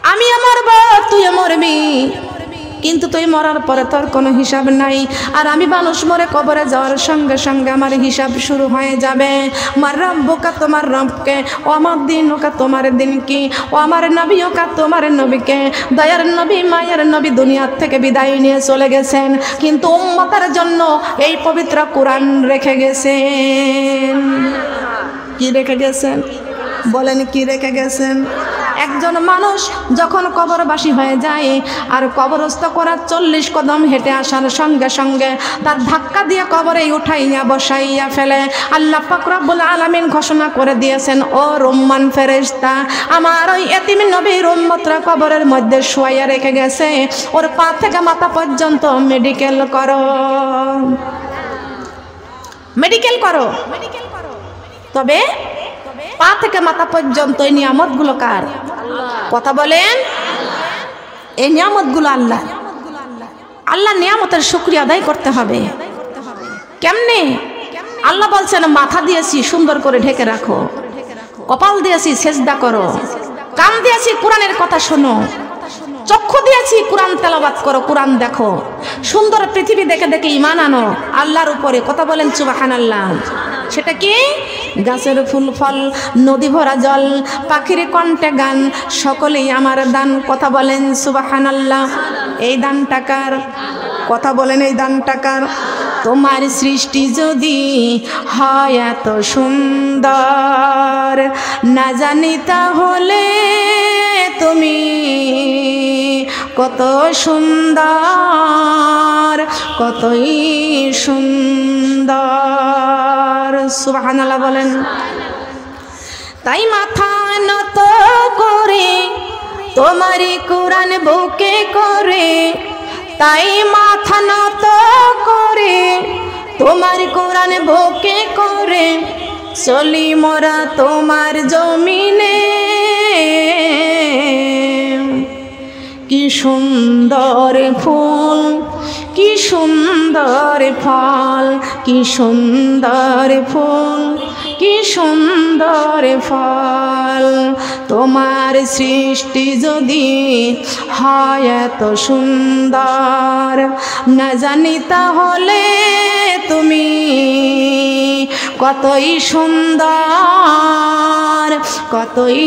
আমিও মরব, তুইও মরবি, কিন্তু তুই মরার পরে তোর কোনো হিসাব নাই। আর আমি মানুষ মরে কবরে যাওয়ার সঙ্গে সঙ্গে আমার হিসাব শুরু হয়ে যাবে। আমার রব্বুকা তোমার রবকে, ও আমার দিনুকা তোমার দিন কি, ও আমার নবীকা তোমার নবীকে। দয়ার নবী মায়ের নবী দুনিয়ার থেকে বিদায় নিয়ে চলে গেছেন, কিন্তু উম্মতের জন্য এই পবিত্র কোরআন রেখে গেছেন। কি রেখে গেছেন বলেন? কি রেখে গেছেন? একজন মানুষ যখন কবরবাসী হয়ে যায় আর কবরস্থ করার 40 কদম হেঁটে আসার সঙ্গে সঙ্গে তার ধাক্কা দিয়ে কবরে উঠাইয়া বসাইয়া ফেলে। আল্লাহ পাক রব্বুল আলামিন ঘোষণা করে দিয়েছেন, ও রুম্মান ফেরেশতা, আমার ওই এতিম নবীর উম্মতরা কবরের মধ্যে শুয়াইয়া রেখে গেছে, ওর পা থেকে মাথা পর্যন্ত মেডিকেল করো, মেডিকেল করো। তবে পা থেকে মাথা পর্যন্ত এই নিয়ামতগুলো কার? কথা বলেন। এই নিয়ামতগুলো আল্লাহ। আল্লাহ নিয়ামতের শুকরিয়া আদায় করতে হবে। কেমনে? আল্লাহ বলছেন, মাথা দিয়েছি সুন্দর করে ঢেকে রাখো, কপাল দিয়েছি সেজদা করো, কান দিয়েছি কোরআনের কথা শোনো, চক্ষু দিয়েছি কোরআন তেলাওয়াত করো, কোরআন দেখো, সুন্দর পৃথিবী দেখে দেখে ঈমান আনো আল্লাহর উপরে। কথা বলেন সুবহানাল্লাহ। সেটা কি? গাছের ফুল ফল, নদী ভরা জল, পাখির কণ্ঠে গান, সকলেই আমার দান। কথা বলেন সুবহানাল্লাহ। এই দান টাকার? কথা বলেন এই দান টাকার? তোমার সৃষ্টি যদি হয় এত সুন্দর, না জানি তাহলে তুমি কত সুন্দর, কতই সুন্দর। সুবহানাল্লাহ বলেন। তাই মাথা নত করে তোমারই কোরআন বুকে করে, তাই মাথা নত করে তোমার কোরআন বুকে করে, চলি মোরা তোমার জমিনে। কি সুন্দর ফুল, কি সুন্দর ফল, কি সুন্দর ফুল, কি সুন্দর ফল। তোমার সৃষ্টি যদি হয় এত সুন্দর, না জানি তাহলে তুমি কতই সুন্দর, কতই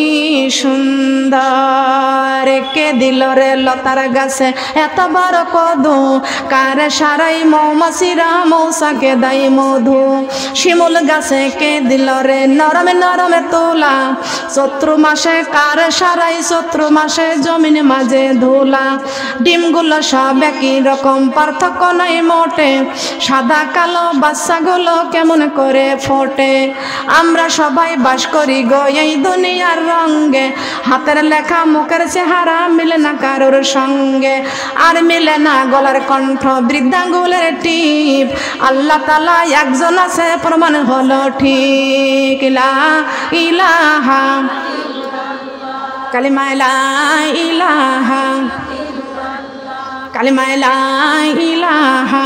সুন্দর। কে দিল রে লতার গাছে এত বড় কদু, কার সারাই মৌমাছিরা মৌসাকে দেয় মধু। শিমুল গাছে কে দিল রে নরমে নরমে তোলা, চৈত্র মাসে কার সারাই চৈত্র মাসে জমিন মাঝে ধুলা। ডিমগুলো সব একই রকম, পার্থক্য নাই মোটে, সাদা কালো বাচ্চাগুলো কেমন করে ফোটে। আমরা সবাই বাস করি গো এই দুনিয়ার রঙ্গে, হাতের লেখা মুখের চেহারা মিলে না কারোর সঙ্গে, আর মিলে না গলার কণ্ঠ বৃদ্ধাঙ্গুলের টিপ। আল্লাহ তাআলা একজন আছে প্রমাণ হলো ঠিক। লা ইলাহা, কালিমা লা ইলাহা, কালিমা লা ইলাহা।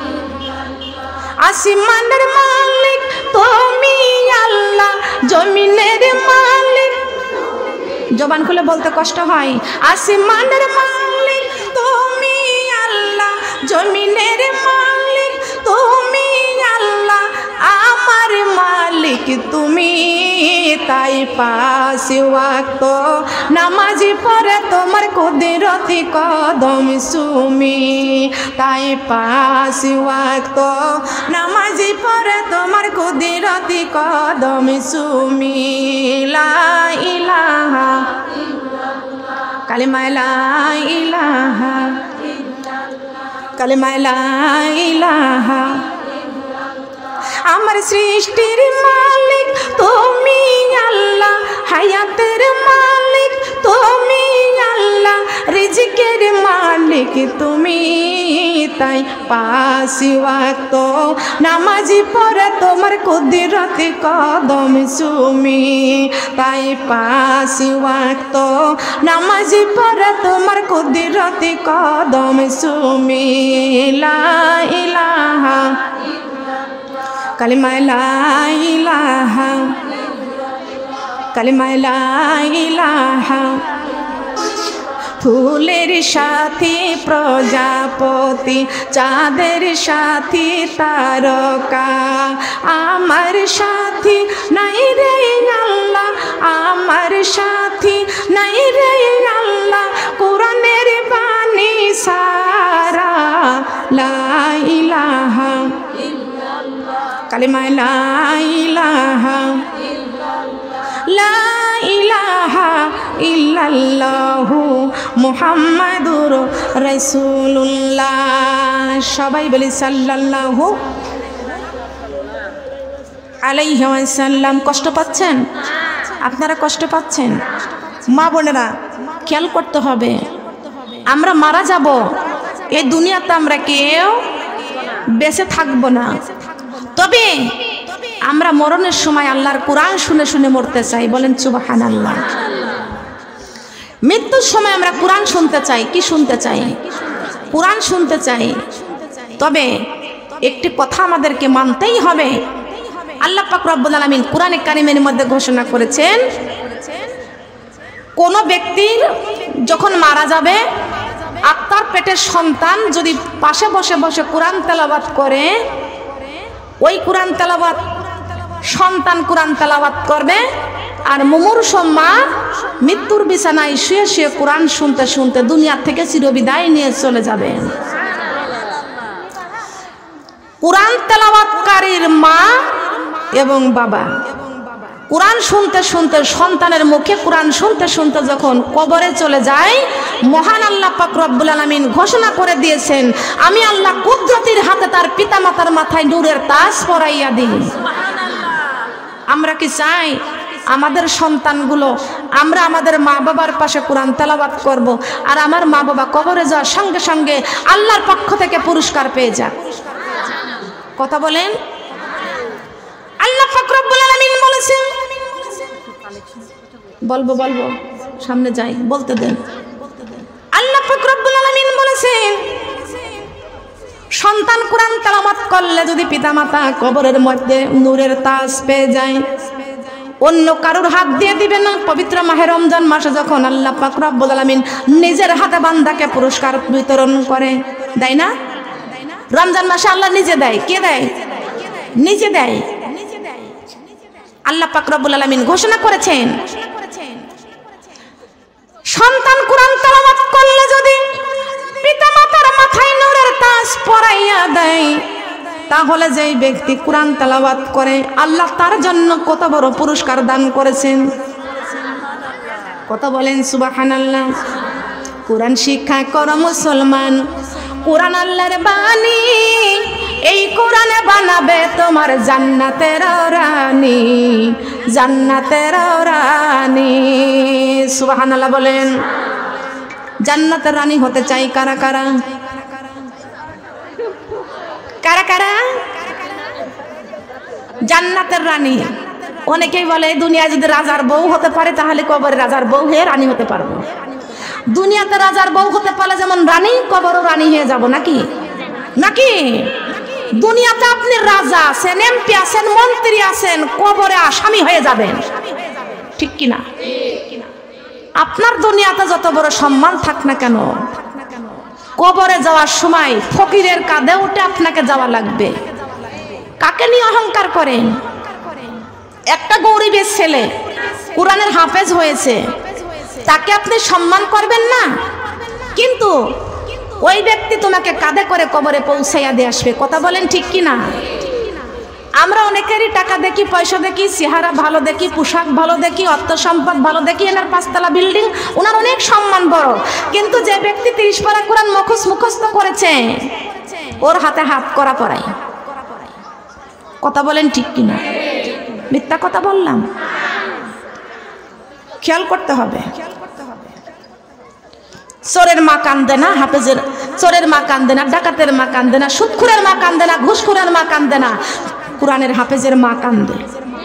আসমানের মালিক তুমি আল্লাহ, জমিনের মালিক, জবান খুলে বলতে কষ্ট হয়। আসমানের মালিক তুমি আল্লাহ, জমিনের মালিক তুমি আল্লাহ, আমার মালিক তুমি। তাই 5 ওয়াক্ত নামাজি পড়ে তোমার কুদরতি কদম সুমি। তাই 5 ওয়াক্ত নামাজি পড়ে তোমার কুদরতি কদম সুমি। লা ইলাহা, কালিমা লা ইলাহা, কালিমা লা ইলাহা। আমার সৃষ্টির মালিক তুমি আল্লাহ, হায়াতের মালিক তুমি আল্লাহ, রিজিকের মালিক তুমি। তাই 5 ওয়াক্ত নামাজি পড়ে তোমার কুদরতি কদম সুমি। তাই 5 ওয়াক্ত নামাজি পড়ে তোমার কুদরতি কদম সুমি। লা ইলাহা, কালিমা লা ইলাহা, কালিমা লা ইলাহা। ফুলের সাথী প্রজাপতি, চাঁদের সাথী তারকা, আমার সাথী নাই রে আল্লাহ, আমার সাথী নাই রে আল্লাহ, কোরআনের বাণী সারা, লা ইলাহা কালিমা লা ইলাহা লা ইলাহা ইল্লাল্লাহু মুহাম্মাদুর রাসূলুল্লাহ। সবাই বলি সাল্লাল্লাহু আলাইহি ওয়াসাল্লাম। কষ্ট পাচ্ছেন? আপনারা কষ্ট পাচ্ছেন? মা বোনেরা খেয়াল করতে হবে, আমরা মারা যাব, এই দুনিয়াতে আমরা কেউ বেঁচে থাকবো না। তবে আমরা মরণের সময় আল্লাহর কোরআন শুনে শুনে মরতে চাই। বলেন সুবহানাল্লাহ। মৃত্যুর সময় আমরা কোরআন শুনতে চাই। কি শুনতে চাই? কোরআন শুনতে চাই। তবে একটি কথা আমাদেরকে মানতেই হবে, আল্লাহ পাক রব্বুল আলামিন কোরআনে কারিমের মধ্যে ঘোষণা করেছেন, কোন ব্যক্তির যখন মারা যাবে, আত্মার পেটের সন্তান যদি পাশে বসে বসে কোরআন তেলাওয়াত করে, ওই কোরআন তেলাওয়াত সন্তান কোরআন তেলাওয়াত করবে, আর মুমূর্ষু মা মৃত্যুর বিছানায় শুয়ে শুয়ে কোরআন শুনতে শুনতে দুনিয়া থেকে চিরবিদায় নিয়ে চলে যাবে। কোরআন তেলাওয়াতকারীর মা এবং বাবা কোরআন শুনতে শুনতে, সন্তানের মুখে কোরআন শুনতে শুনতে যখন কবরে চলে যায়, মহান আল্লাহ পাক রব্বুল আলামিন ঘোষণা করে দিয়েছেন, আমি আল্লাহ কুদরতির হাতে তার পিতামাতার মাথায় নূরের তাজ পরাইয়া দিই। আমরা কি চাই আমাদের সন্তানগুলো, আমরা আমাদের মা বাবার পাশে কোরআন তেলাওয়াত করব, আর আমার মা বাবা কবরে যাওয়ার সঙ্গে সঙ্গে আল্লাহর পক্ষ থেকে পুরস্কার পেয়ে যাক? কথা বলেন। আল্লাহ পাক রব্বুল আলামিন বলেছেন, বলবো সামনে যাই, বলতে দেন। আল্লাহ পাক রব্বুল আলামিন বলেছেন, সন্তান কোরআন তেলাওয়াত করলে যদি পিতামাতা কবরের মধ্যে নূরের তাজ পেয়ে যায়, অন্য কারোর হাত দিয়ে দিবে না। পবিত্র মাহে রমজান মাসে যখন আল্লাহ পাক রব্বুল আলামিন নিজের হাতে বান্দাকে পুরস্কার বিতরণ করে, দেয় না? রমজান মাসে আল্লাহ নিজে দেয়। কে দেয়? নিজে দেয়। আল্লাহ পাক রব্বুল আলামিন ঘোষণা করেছেন, সন্তান কোরআন তেলাওয়াত করলে যদি পিতামাতার মাথায় নূরের তাজ পরাইয়া দেয়, তাহলে যেই ব্যক্তি কোরআন তেলাওয়াত করে, আল্লাহ তার জন্য কত বড় পুরস্কার দান করেছেন। কত বলেন সুবহানাল্লাহ। কোরআন শিক্ষা করো মুসলমান, কোরআন আল্লাহর বাণী, এই কোরআনে বানাবে তোমার জান্নাতের রানী, জান্নাতের রানী। সুবহানাল্লাহ বলেন। জান্নাতের রানী হতে চাই কারা কারা? কারা কারা জান্নাতের রানী? অনেকেই বলে দুনিয়া যদি রাজার বউ হতে পারে, তাহলে কবরে রাজার বউ হয়ে রানী হতে পারবো। দুনিয়াতে রাজার বউ হতে পারলে যেমন রানী, কবরও রানী হয়ে যাব নাকি? নাকি দুনিয়াতে আপনি রাজা আছেন, এমপি আছেন, মন্ত্রী আছেন, কবরে আসামি হয়ে যাবেন, ঠিক কিনা? আপনার দুনিয়াতে যত বড় সম্মান থাক না কেন, কবরে যাওয়ার সময় ফকিরের কাঁধে উঠে আপনাকে যাওয়া লাগবে। কাকে নিয়ে অহংকার করেন? একটা গরিবের ছেলে কোরআনের হাফেজ হয়েছে, তাকে আপনি সম্মান করবেন না, কিন্তু ওই ব্যক্তি তোমাকে কাঁধে করে কবরে পৌঁছাইয়া দিয়ে আসবে। কথা বলেন ঠিক কিনা? আমরা অনেকেরই টাকা দেখি, পয়সা দেখি, চেহারা ভালো দেখি, পোশাক ভালো দেখি, অর্থ সম্পদ ভালো দেখি, এনার 5 তলা বিল্ডিং, ওনার অনেক সম্মান বড়, কিন্তু যে ব্যক্তি 30 পারা কোরআন মুখস্থ করেছে, ওর হাতে হাত করা পড়াই। কথা বলেন ঠিক কিনা? মিথ্যা কথা বললাম? খেয়াল করতে হবে। চোরের মা কান্দে না, হাফেজের চোরের মা কান্দে না, ডাকাতের মা কান্দে না, সুদখোরের মা কান্দে না, ঘুষখোরের মা কান্দে না, কোরআনের হাফেজের মা কান্দে।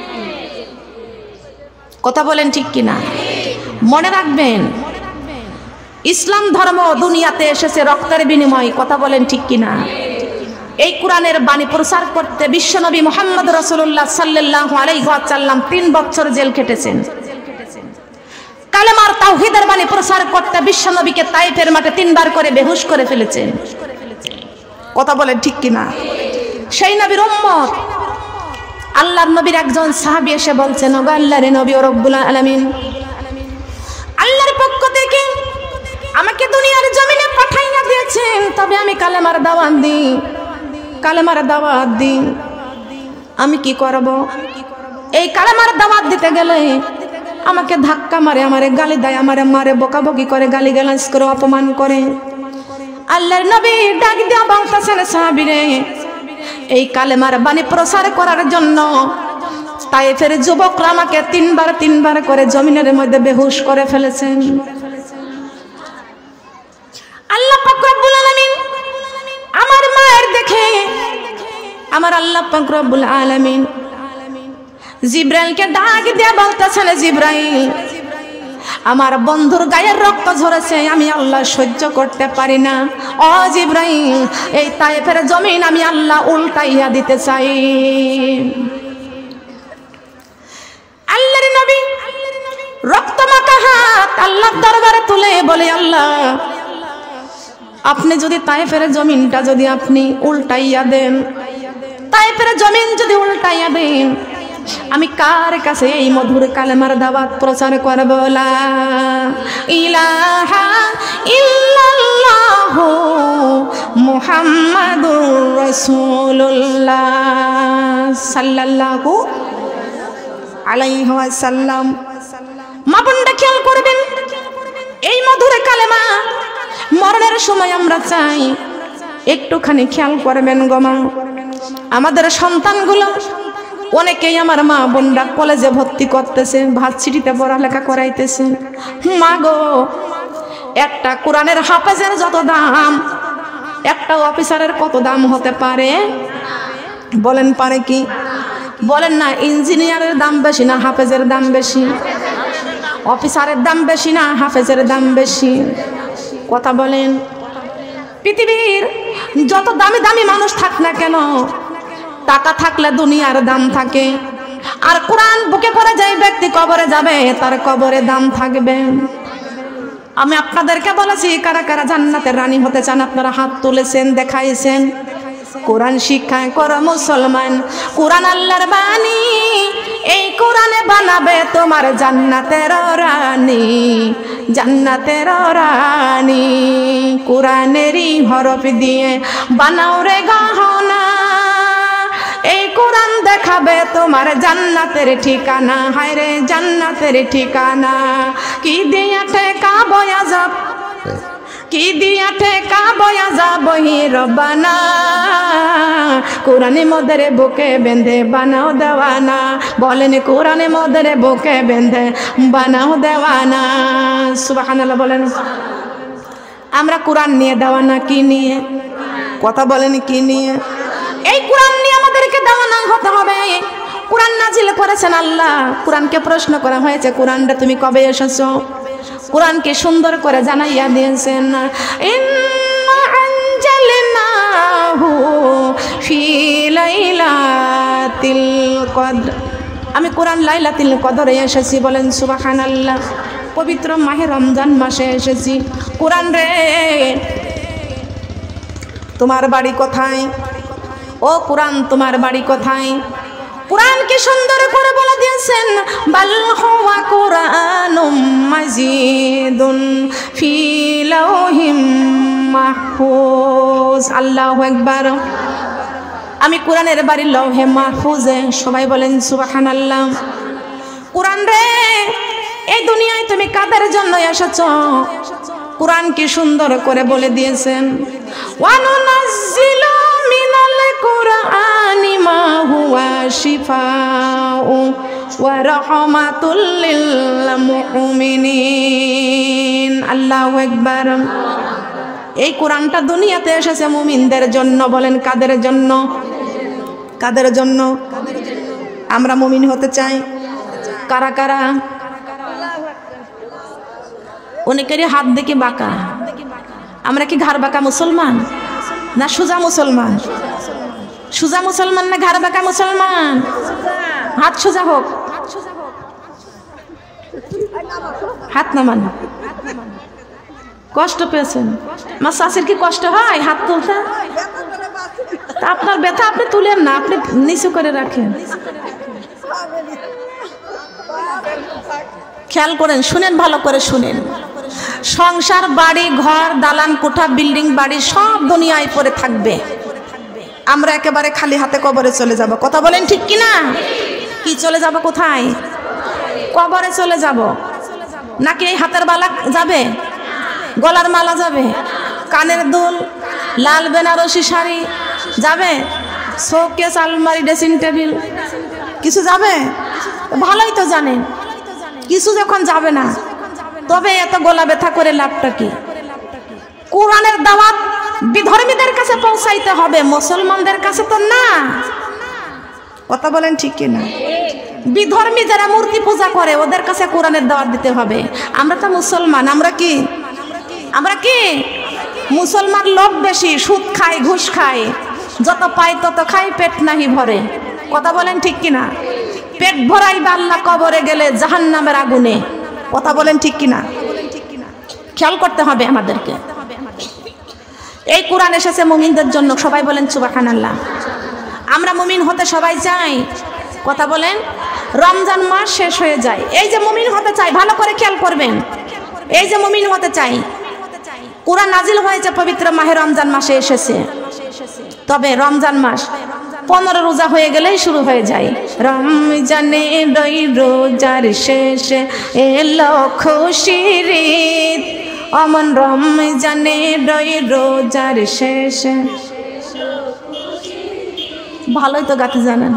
কথা বলেন ঠিক কিনা? মনে রাখবেন, ইসলাম ধর্ম দুনিয়াতে এসেছে রক্তের বিনিময়ে। কথা বলেন ঠিক কিনা? এই কোরআনের বাণী প্রচার করতে বিশ্বনবী মুহাম্মদ রাসূলুল্লাহ সাল্লাল্লাহু আলাইহি ওয়াসাল্লাম 3 বছর জেল খেটেছেন। কালেমার তাওহীদের বাণী প্রচার করতে বিশ্বনবীকে তাইফের মাঠে 3 বার করে বেহুশ করে ফেলেছেন। কথা বলেন ঠিক কিনা? সেই নবীর উম্মত আল্লাহর নবীর একজন সাহাবী এসে বলছেন, ওগো আল্লাহর নবী ও রব্বুল আলামিন, আল্লাহর পক্ষ থেকে আমাকে দুনিয়ার জমিনে পাঠাইয়া দিয়েছেন, তবে আমি কালেমার দাওয়াত দিই, কালেমার দাওয়াত দিই, আমি কি করব? এই কালেমার দাওয়াত দিতে গেলে আমাকে ধাক্কা মারে, আমারে গালি দেয়, আমারে মারে, বকাবকি করে, গালিগালাজ করে, অপমান করে। আল্লাহর নবী ডাক দিয়া বলতেছেন, সাহাবীরে, এই কালেমার বাণী প্রচার করার জন্য তায়েফের যুবকরা আমাকে 3 বার করে জমিনের মধ্যে বেহুশ করে ফেলেছেন। আল্লাহ পাক রব্বুল আলামিন আমার মায়ের দেখে আমার আল্লাহ পাক রব্বুল আলামিন জিব্রাইলকে ডাক দিয়ে বলতেছেন, জিব্রাইল, আমার বন্ধুর গায়ের রক্ত ঝরেছে, আমি আল্লাহ সহ্য করতে পারি না। ও জিব্রাইল, এই তায়েফের জমিন আমি আল্লাহ উল্টাইয়া দিতে চাই। আল্লাহর নবী রক্তমাখা হাত আল্লাহর দরবারে তুলে বলে, আল্লাহ, আপনি যদি তায়েফের জমিনটা যদি আপনি উল্টাইয়া দেন, তায়েফের জমিন যদি উল্টাইয়া দেন, আমি কার কাছে এই মধুর কালেমার দাওয়াত প্রচার করব? লা ইলাহা ইল্লাল্লাহু মুহাম্মাদুর রাসূলুল্লাহ সাল্লাল্লাহু আলাইহি ওয়াসাল্লাম। মা বোনরা খেয়াল করবেন, এই মধুর কালেমা মরণের সময় আমরা চাই একটুখানি খেয়াল করবেন গো মা। আমাদের সন্তানগুলো অনেকেই আমার মা বোনরা কলেজে ভর্তি করতেছে, ভার্সিটিতে পড়ালেখা করাইতেছে। মা গো, একটা কোরআনের হাফেজের যত দাম, একটা অফিসারের কত দাম হতে পারে বলেন? পারে কি? বলেন না। ইঞ্জিনিয়ারের দাম বেশি না হাফেজের দাম বেশি? অফিসারের দাম বেশি না হাফেজের দাম বেশি? কথা বলেন। পৃথিবীর যত দামি দামি মানুষ থাক না কেন, টাকা থাকলে দুনিয়ার দাম থাকে, আর কোরআন বুকে করে যাই ব্যক্তি কবরে যাবে, তার কবরে দাম থাকবে। আমি আপনাদেরকে বলেছি, কারা কারা জান্নাতের রানী হতে চান? আপনারা হাত তুলেছেন, দেখাইছেন। কোরআন শিক্ষা করো মুসলমান, কোরআন আল্লাহর বাণী, এই কোরআনে বানাবে তোমার জান্নাতের রানী, জান্নাতের রানী। কোরআনেরই হরফ দিয়ে বানাও রে গহনা, এই কোরআন দেখাবে তোমার জান্নাতের ঠিকানা। হায় রে জান্নাতের ঠিকানা, কি দিয়া ঠেকা বয়া যাব, কি দিয়া ঠেকা বয়া যাব হি রব্বানা, কোরআনে মদের বুকে বেঁধে বানাও দেওয়ানা। বলেন, কোরআনে মদের বুকে বেঁধে বানাও দেওয়ানা। সুবহানাল্লাহ বলেন। আমরা কোরআন নিয়ে দেওয়ানা কি নিয়ে? কথা বলেন, কি নিয়ে? এই কোরআন নিয়ে আমাদেরকে দেওয়ানা হতে হবে। কোরআন নাজিল করেছেন আল্লাহ। কোরআনকে প্রশ্ন করা হয়েছে, কোরআনটা তুমি কবে এসেছো? কোরআনকে সুন্দর করে জানাইয়া দিয়েছেন, ইন্না আনজালনাহু ফি লাইলাতিল কদর। আমি কোরআন লাইলাতুল কদরে এসেছি, বলেন সুবহানাল্লাহ। পবিত্র মাহে রমজান মাসে এসেছি। কোরআন রে, তোমার বাড়ি কোথায়? ও কোরআন, তোমার বাড়ি কোথায়? কোরআন কি সুন্দর করে বলে দিয়েছেন, বাল হুয়া কুরআনুম মাজিদুন ফি লাওহিম মাহফুজ। আল্লাহু আকবার। আমি কোরআনের বাড়ি লৌহে মাহফুজে। সবাই বলেন সুবহানাল্লাহ। কোরআন রে, এই দুনিয়ায় তুমি কাদের জন্য এসেছো? কোরআন কি সুন্দর করে বলে দিয়েছেন, ওয়ানুনাজ্জিলু মিনাল কুরআনি মা হুয়া শিফাউ ওয়া রাহমাতুল লিল মুমিনিন। আল্লাহু আকবার। এই কোরআনটা দুনিয়াতে এসেছে মুমিনদের জন্য। বলেন কাদের জন্য? কাদের জন্য? আমরা মুমিন হতে চাই। কারা কারা? অনেকেরই হাত দেখে বাঁকা। আমরা কি ঘাড় বাঁকা মুসলমান না সোজা মুসলমান? সোজা মুসলমান না ঘাড় বাঁকা মুসলমান? হাত সোজা হোক। হাত নামান। কষ্ট পেয়েছেন? আমার শাশুর কি কষ্ট হয় হাত তুলতে? আপনার ব্যথা আপনি তুলেন না, আপনি নিচু করে রাখেন। খেয়াল করেন, শুনেন, ভালো করে শুনেন। সংসার, বাড়ি, ঘর, দালান কোঠা, বিল্ডিং, বাড়ি সব দুনিয়ায় পড়ে থাকবে। আমরা একেবারে খালি হাতে কবরে চলে যাব। কথা বলেন ঠিক কিনা? কি চলে যাব? কোথায়? কবরে চলে যাব। নাকি এই হাতের বালা যাবে, গলার মালা যাবে, কানের দুল, লাল বেনারসি শাড়ি যাবে, শোকেস, আলমারি, ড্রেসিং টেবিল কিছু যাবে? ভালোই তো জানেন কিছু যখন যাবে না, তবে এত গলা ব্যথা করে লাভটা কি? কোরআনের দাওয়াত বিধর্মীদের কাছে পৌঁছাইতে হবে, মুসলমানদের কাছে তো না। কথা বলেন ঠিক কিনা? বিধর্মী যারা মূর্তি পূজা করে ওদের কাছে কোরআনের দাওয়াত দিতে হবে। আমরা তো মুসলমান, আমরা কি মুসলমান? লোভ বেশি, সুদ খায়, ঘুষ খায়, যত পাই তত খাই, পেট নাহি ভরে। কথা বলেন ঠিক কিনা? পেট ভরাইবা আল্লাহ কবরে গেলে জাহান্নামের আগুনে। কথা বলেন ঠিক কিনা? খেয়াল করতে হবে আমাদেরকে। এই কোরআন এসেছে মুমিনদের জন্য। সবাই বলেন সুবহানাল্লাহ। আমরা মুমিন হতে সবাই চাই। কথা বলেন। রমজান মাস শেষ হয়ে যায়, এই যে মুমিন হতে চাই, ভালো করে খেয়াল করবেন। এই যে মুমিন হতে চাই, কোরআন নাজিল হয়েছে পবিত্র মাহে রমজান মাসে এসেছে। তবে রমজান মাস 15 রোজা হয়ে গেলেই শুরু হয়ে যায়। রমজানে রোজার শেষে এলো খুশির ঈদ, অমন রমজানে রোজার শেষে। ভালোই তো গাতে জানেন,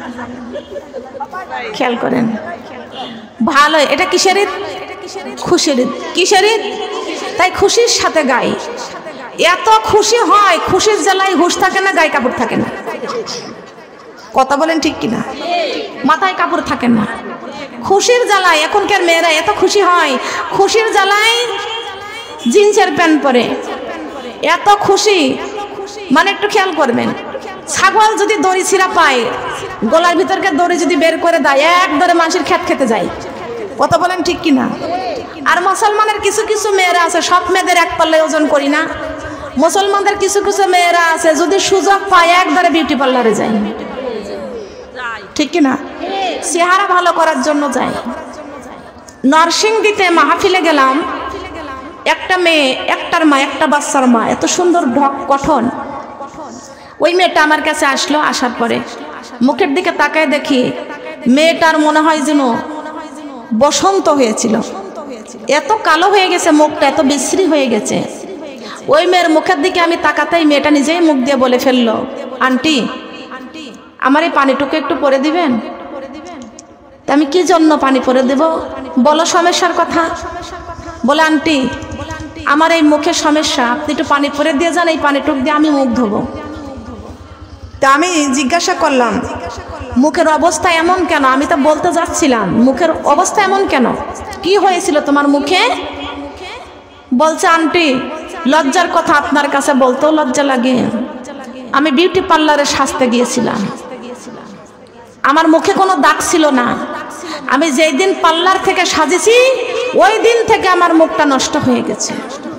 খেয়াল করেন ভালো। এটা কিসের ঈদ? খুশির ঈদ। কিসের ঈদ? তাই খুশির সাথে গাই। এত খুশি হয়, খুশির জ্বালায় হুঁশ থাকে না, গায়ে কাপড় থাকে না। কথা বলেন ঠিক কিনা? মাথায় কাপড় থাকে না খুশির জ্বালায়। এখনকার মেয়েরা এত খুশি হয়, খুশির জ্বালায় জিন্সের প্যান্ট পরে এত খুশি। মানে একটু খেয়াল করবেন, ছাগল যদি দড়ি ছিঁড়া পায়, গলার ভিতরকে দড়ি যদি বের করে দেয়, এক ধরে মানুষের খেত খেতে যায়। কথা বলেন ঠিক কিনা? আর মুসলমানের কিছু কিছু মেয়েরা আছে, সব মেয়েদের এক পাল্লায় ওজন করি না, মুসলমানদের কিছু কিছু মেয়েরা আছে যদি সুযোগ পায় এক ধরে বিউটি পার্লারে যায়। ঠিক কিনা? চেহারা ভালো করার জন্য যায়। নরসিংদীতে মাহফিলে গেলাম, একটা মেয়ে, একটার মা, একটা বাচ্চার মা, এত সুন্দর ঢক গঠন। ওই মেয়েটা আমার কাছে আসলো। আসার পরে মুখের দিকে তাকায় দেখি মেয়েটার মনে হয় যেন বসন্ত হয়েছিল, এত কালো হয়ে গেছে মুখটা, এত বিশ্রী হয়ে গেছে। ওই মেয়ের মুখের দিকে আমি তাকাতেই মেয়েটা নিজেই মুখ দিয়ে বলে ফেললো, আন্টি আমার এই পানিটুকু একটু পরে দিবেন? আমি কি জন্য পানি পরে দেব? বলো সমস্যার কথা। বলে আন্টি আমার এই মুখের সমস্যা, আপনি একটু পানি পরে দিয়ে যান, এই পানিটুক দিয়ে আমি মুখ ধোবো। তা আমি জিজ্ঞাসা করলাম মুখের অবস্থা এমন কেন? আমি তো বলতে যাচ্ছিলাম মুখের অবস্থা এমন কেন, কি হয়েছিল তোমার মুখে? বলছে আন্টি লজ্জার কথা আপনার কাছে বলতেও লজ্জা লাগে, আমি বিউটি পার্লারে সাজতে গিয়েছিলাম, আমার মুখে কোনো দাগ ছিল না, আমি যেই দিন পার্লার থেকে সাজেছি ওই দিন থেকে আমার মুখটা নষ্ট হয়ে গেছে।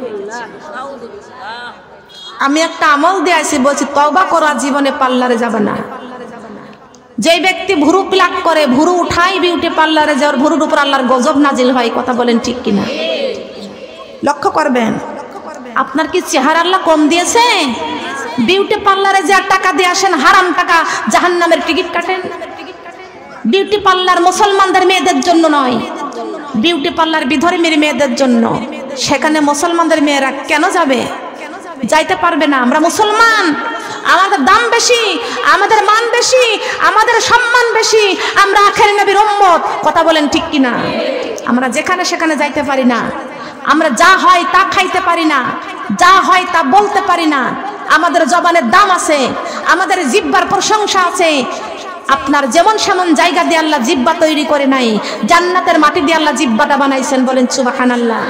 আমি একটা আমল দিয়েছি, বলছি তওবা করো, জীবনে পার্লারে যাবে না। যেই ব্যক্তি ভুরু প্লাক করে, ভুরু উঠাই বিউটি পার্লারে যাওয়ার, ভুরুর উপর আল্লাহর গজব নাজিল হয়। কথা বলেন ঠিক কিনা? লক্ষ্য করবেন, আপনার কি চেহারা আল্লাহ কম দিয়েছে? বিউটি পার্লারে যে টাকা দিয়ে আসেন, হারাম টাকা, জাহান্নামের টিকিট কাটেন। বিউটি পার্লার মুসলমানদের মেয়েদের জন্য নয়, বিউটি পার্লার বিধর্মীর মেয়েদের জন্য। সেখানে মুসলমানদের মেয়েরা কেন যাবে? যাইতে পারবে না। আমরা মুসলমান, আমাদের দাম বেশি, আমাদের মান বেশি, আমাদের সম্মান বেশি, আমরা আখেরি নবীর উম্মত। কথা বলেন ঠিক কিনা? আমরা যেখানে সেখানে যাইতে পারি না, আমরা যা হয় তা খাইতে পারি না, যা হয় তা বলতে পারি না। আমাদের জবানের দাম আছে, আমাদের জিহ্বার প্রশংসা আছে। আপনার যেমন সেমন জায়গা দিয়ে আল্লাহ জিহ্বা তৈরি করে নাই, জান্নাতের মাটি দিয়ে আল্লাহ জিহ্বাটা বানাইছেন। বলেন সুবহানাল্লাহ।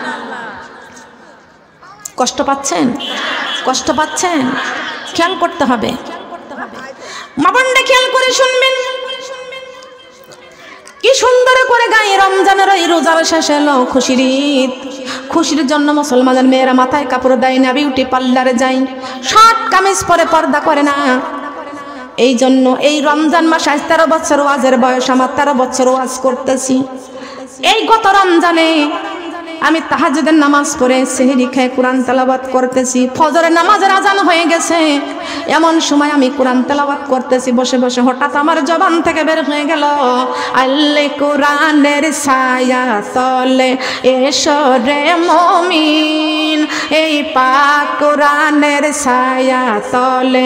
কষ্ট পাচ্ছেন? কষ্ট পাচ্ছেন? খেয়াল করতে হবে। মা বোনরা খেয়াল করে শুনবেন, কি সুন্দর করে গায়ে রমজানের ওই রোজার শেষে এলো খুশির ঈদ। খুশির জন্য মুসলমানের মেয়েরা মাথায় কাপড় দেয় না, বিউটি পার্লারে যায়, শর্ট কামিজ পরে পর্দা করে না। এই জন্য এই রমজান মাস আজ 13 বছর ওয়াজের বয়স আমার, 13 বছর ওয়াজ করতেছি। এই গত রমজানে আমি তাহাজ্জুদের নামাজ পড়ে সেহরি খেয়ে কোরআন তেলাওয়াত করতেছি। ফজরের নামাজের আজান হয়ে গেছে, এমন সময় আমি কোরআন তেলাওয়াত করতেছি বসে বসে, হঠাৎ আমার জবান থেকে বের হয়ে গেল, আল্লাহ কোরআনের ছায়া তলে এসো রে মুমিন, এই পাক কোরআনের ছায়া তলে,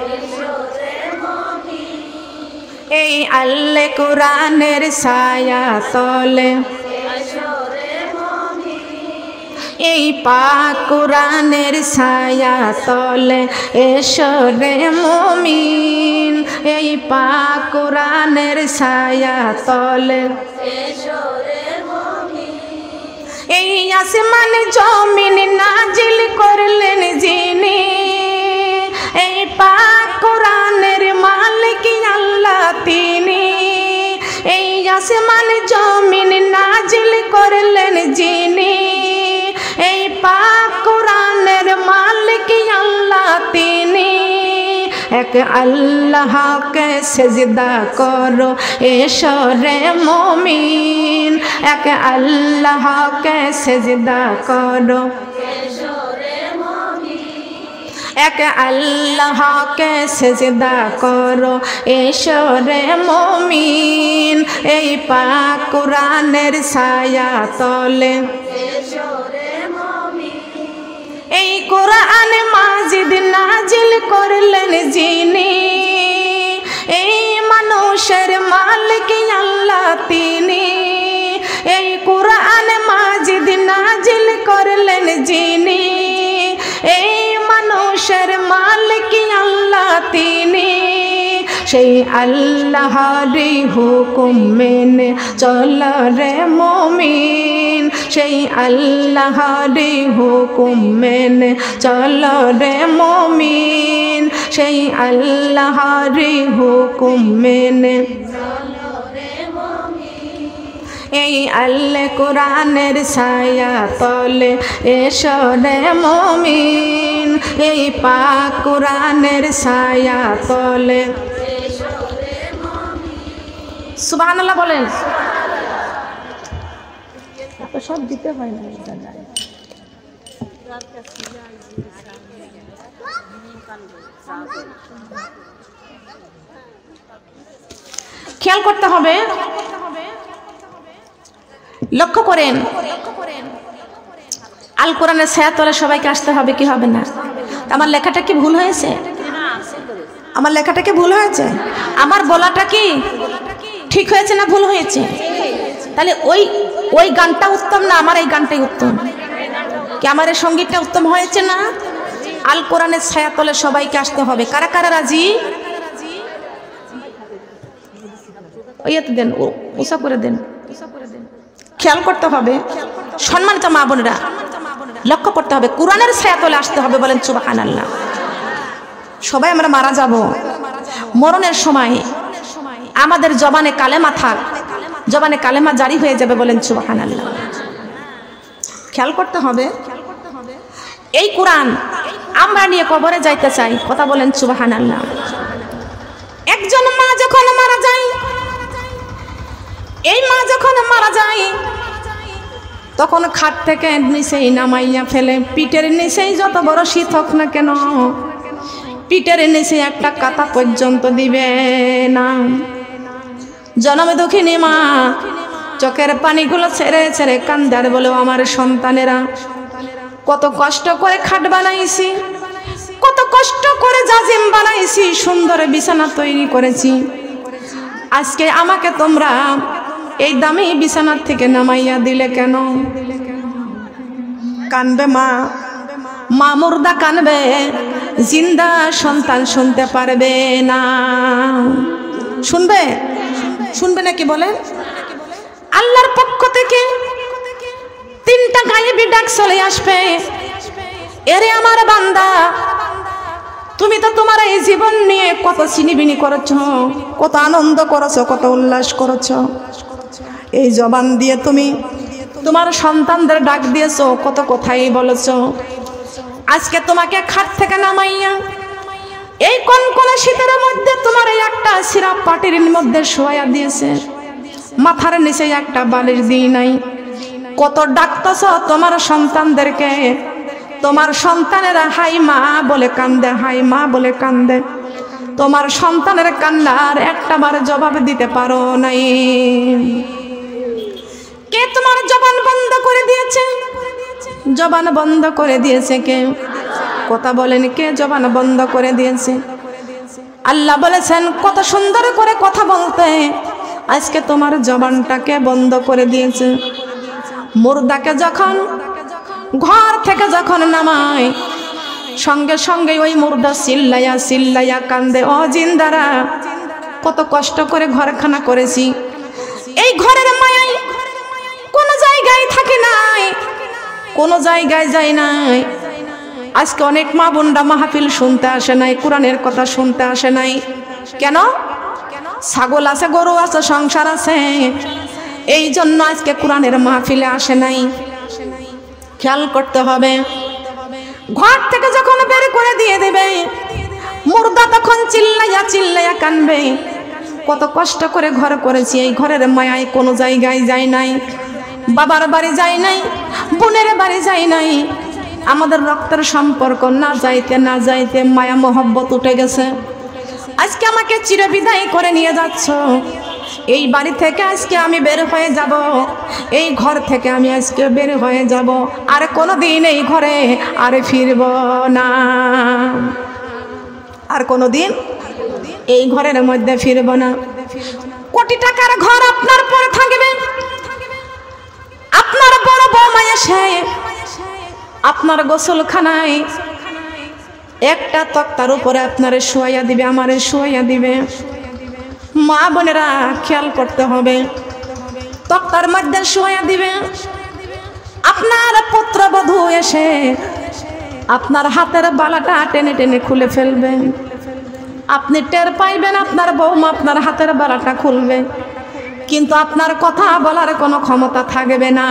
এই আল্লাহ কোরআনের ছায়া তলে, এই পাক কোরআনের ছায়া তলে এসো রে মুমিন, এই পাক কোরআনের ছায়া তলে এসো রে মুমিন। এই আসমান জমিন নাজিল করলেন যিনি, এই পাক কোরআনের মালিক আল্লাহ তিনি। এই আসমান জমিন নাজিল করলেন যিনি, এই পাক কোরআনের মালিক আল্লাহ তিনি। এক আল্লাহকে সেজদা করো এসো রে মুমিন, এক আল্লাহকে সেজদা করো এসো রে মুমিন, এক আল্লাহকে সেজদা করো এসো রে মুমিন, এই পাক কোরআনের ছায়া তলে এসো রে মুমিন। এই কোরআন মাজিদ নাজিল করলেন যিনি, এই মানুষের মালিক আল্লাহ তিনি। এই কোরআন মাজিদ নাজিল করলেন যিনি, এই মানুষের মালিক আল্লাহ তিনি। সেই আল্লাহর হুকুম মেনে চল রে মুমিন, সেই আল্লাহর হুকুম মেনে চল রে মুমিন, সেই আল্লাহর হুকুম মেনে চল রে মুমিন। এই আল্লাহ কোরআনের ছায়া তলে এসো রে মুমিন, এই পাক কোরআনের ছায়া তলে। সুবহানাল্লাহ বলেন। সব দিতে হয় না, খেয়াল করতে হবে, লক্ষ্য করেন। আল কোরআনের ছায়া তলে সবাইকে আসতে হবে কি হবে না? আমার লেখাটা কি ভুল হয়েছে? আমার লেখাটা কি ভুল হয়েছে? আমার বলাটা কি ঠিক হয়েছে না ভুল হয়েছে? তাহলে ওই গানটা উত্তম না আমার এই গানটাই উত্তম? কি আমার এই সঙ্গীতটা উত্তম হয়েছে না? আল কোরআনের ছায়া তলে সবাইকে আসতে হবে। কারা কারা রাজি? ওইতে দেন, উষা করে দেন। খেয়াল করতে হবে সম্মানিত মা বোনেরা, লক্ষ্য করতে হবে কোরআনের ছায়া তলে আসতে হবে। বলেন সুবহানাল্লাহ। সবাই আমরা মারা যাব, মরণের সময় আমাদের জবানে কালেমা থাক, জবানে কালেমা জারি হয়ে যাবে। বলেন সুবহানাল্লাহ। খেয়াল করতে হবে এই কোরআন আমরা নিয়ে কবরে যাইতে চাই। কথা বলেন সুবহানাল্লাহ। একজন মা যখন মারা যায়, এই মা যখন মারা যায় তখন খাট থেকে নিচেই নামাইয়া ফেলে, পিঠের নিচেই যত বড় শীত হোক না কেন পিঠের নিচে একটা কাতা পর্যন্ত দিবে না। জনমে দুঃখিনী মা চোখের পানিগুলো ছেড়ে ছেড়ে কান্দে আর বলে, আমার সন্তানেরা কত কষ্ট করে খাট বানাইছি, কত কষ্ট করে জাজিম বানাইছি, সুন্দর বিছানা তৈরি করেছি, আজকে আমাকে তোমরা এই দামি বিছানার থেকে নামাইয়া দিলে কেন? কানবে মা, মা মুর্দা কানবে, জিন্দা সন্তান শুনতে পারবে না। শুনবে? শুনবে নাকি বলেন? আল্লাহর পক্ষ থেকে 3টা গায়েবী ডাক চলে আসবে, এরে আমার বান্দা তুমি তো তোমার এই জীবন নিয়ে কত চিনিবিনি করেছ, কত আনন্দ করেছ, কত উল্লাস করেছ, এই জবান দিয়ে তুমি তোমার সন্তানদের ডাক দিয়েছো, কত কথাই বলেছো। আজকে তোমাকে খাট থেকে নামাইয়া এই কনকনে শীতের মধ্যে তোমার এই একটা সিরাপ পাটির মধ্যে শোয়া দিয়েছে, মাথার নিচে একটা বালিশ দিই নাই। কত ডাকতেছ তোমার সন্তানদেরকে, তোমার সন্তানেরা হাই মা বলে কান্দে, হাই মা বলে কান্দে। তোমার সন্তানের কান্নার একটাবার জবাব দিতে পারো নাই। কে তোমার জবান বন্ধ করে দিয়েছে? জবান বন্ধ করে দিয়েছে কে? কথা বলেন, কে জবান বন্ধ করে দিয়েছে? আল্লাহ বলেছেন কত সুন্দর করে কথা বলতে, আজকে তোমার জবানটাকে বন্ধ করে দিয়েছে। মুর্দাকে যখন ঘর থেকে যখন নামায়, সঙ্গে সঙ্গে ওই মুর্দা চিল্লাইয়া চিল্লাইয়া কান্দে, ও জিন্দারা কত কষ্ট করে ঘরখানা করেছি, এই ঘরের মায়াই কোনো জায়গায় থাকে নাই, কোনো জায়গায় যায় নাই। আজকে অনেক মা বোনরা মাহফিল শুনতে আসে নাই, কোরআনের কথা শুনতে আসে নাই। কেন? ছাগল আছে, গরু আছে, সংসার আছে, এই জন্য আজকে কোরআনের মাহফিলে আসে নাই। খেয়াল করতে হবে। ঘর থেকে যখন বের করে দিয়ে দেবে, মুর্দা তখন চিল্লাইয়া চিল্লাইয়া কানবে, কত কষ্ট করে ঘর করেছি, এই ঘরের মায়ায় কোনো জায়গায় যায় নাই, বাবার বাড়ি যায় নাই, বোনের বাড়ি যায় নাই, আমাদের রক্তের সম্পর্ক না যাইতে না যাইতে মায়া মোহব্বত উঠে গেছে। আজকে আমাকে চিরবিদায় করে নিয়ে যাচ্ছ, এই বাড়ি থেকে আজকে আমি বের হয়ে যাব, এই ঘর থেকে আমি আজকে বের হয়ে যাব, আর কোনোদিন এই ঘরে আর ফিরব না, আর কোনোদিন এই ঘরের মধ্যে ফিরব না। কোটি টাকার ঘর আপনার পরে থাকবে, আপনার বড় বৌমা এসে আপনার গোসলখানায় একটা তক্তার উপরে আপনারে শোয়াইয়া দিবে, আমারে শোয়াইয়া দিবে। মা বোনেরা খেয়াল করতে হবে, তক্তার মধ্যে শোয়াইয়া দিবে, আপনার পুত্রবধূ এসে আপনার হাতের বালাটা টেনে টেনে খুলে ফেলবে, আপনি টের পাইবেন আপনার বৌমা আপনার হাতের বালাটা খুলবে, কিন্তু আপনার কথা বলার কোনো ক্ষমতা থাকবে না।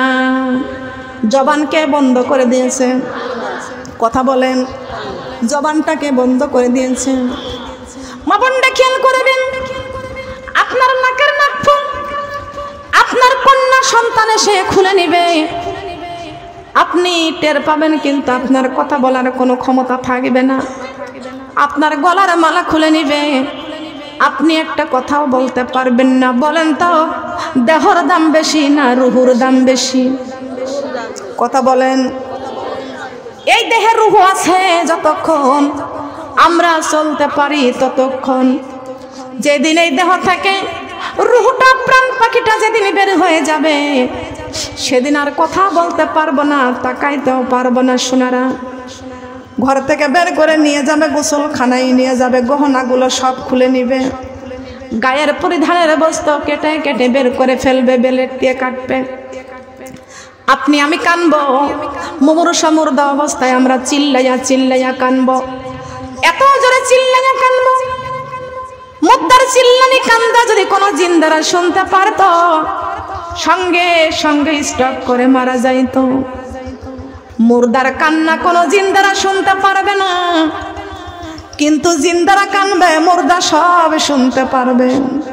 জবানকে বন্ধ করে দিয়েছে। কথা বলেন, জবানটাকে বন্ধ করে দিয়েছে। মা বোনটা খেয়াল করবেন, আপনার নাকের নাকফুল আপনার কন্যা সন্তান এসে খুলে নিবে, আপনি টের পাবেন, কিন্তু আপনার কথা বলার কোনো ক্ষমতা থাকবে না। আপনার গলার মালা খুলে নিবে, আপনি একটা কথাও বলতে পারবেন না। বলেন তো, দেহর দাম বেশি না রুহুর দাম বেশি? কথা বলেন। এই দেহে রুহ আছে যতক্ষণ আমরা চলতে পারি ততক্ষণ, যেদিন এই দেহ থেকে রুহটা প্রাণ পাখিটা যেদিন বের হয়ে যাবে, সেদিন আর কথা বলতে পারবো না, তাকাইতেও পারবো না। সোনারা ঘর থেকে বের করে নিয়ে যাবে, গোসলখানায় নিয়ে যাবে, গহনাগুলো সব খুলে নিবে, গায়ের পরিধানের বস্ত্র কেটে কেটে বের করে ফেলবে, বেলেট দিয়ে কাটবে। আপনি আমি কানবো, মুমূর্ষু মুর্দা অবস্থায় আমরা চিল্লাইয়া চিল্লাইয়া কানবো, এত জোরে চিল্লাইয়া কানবো, মুদ্দার চিল্লানি কান্দা যদি কোনো জিন্দারা শুনতে পারতো, সঙ্গে সঙ্গে স্টপ করে মারা যাইতো। মুর্দার কান্না কোনো জিন্দারা শুনতে পারবে না, কিন্তু জিন্দারা কানবে, মুর্দা সব শুনতে পারবে।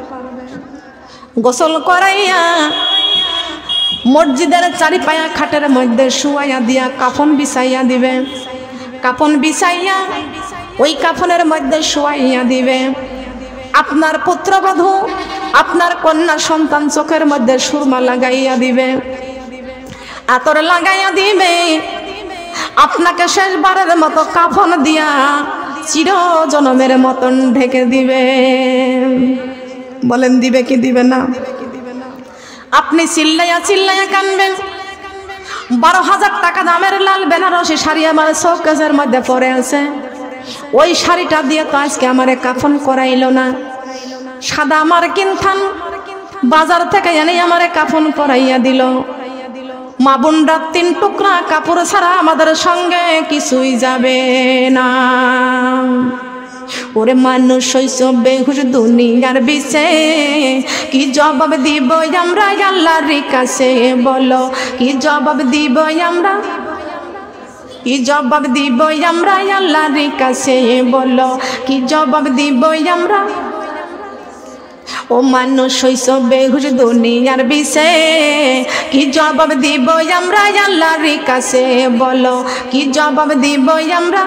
গোসল করাইয়া মসজিদের চারিপায়া খাটের মধ্যে শুয়াইয়া দিয়া কাফন বিছাইয়া দিবে, কাফন বিছাইয়া ওই কাফনের মধ্যে শুয়াইয়া দিবে। আপনার পুত্রবধূ আপনার কন্যা সন্তান চোখের মধ্যে সুরমা লাগাইয়া দিবে, আতর লাগাইয়া দিবে, আপনাকে শেষবারের মতো কাফন দিয়া চির জনমের মতন ঢেকে দিবে। বলেন দিবে কি দিবে না? আপনি চিল্লাইয়া চিল্লাইয়া কানবেন। 12,000 টাকা দামের লাল বেনারসি শাড়ি আমার শোকেসের মধ্যে পরে আছে, ওই শাড়িটা দিয়ে তো আজকে আমারে কাফন করাইলো না। সাদা আমার কিনথান বাজার থেকে এনে আমারে কাফন করাইয়া দিল। মা বোনরা 3 টুকরা কাপড় ছাড়া আমাদের সঙ্গে কিছুই যাবে না। ওরে মানুষ হইছ বেহুশ দুনিয়ার বিষে কি জবাব দিব আমরা আল্লাহর কাছে বলো কি জবাব দিব আমরা কি জবাব দিব আমরা আল্লাহর কাছে বলো কি জবাব দিব আমরা ও মানুষ হইছ বেহুশ দুনিয়ার বিষে কি জবাব দিব আমরা আল্লাহর কাছে বলো কি জবাব দিব আমরা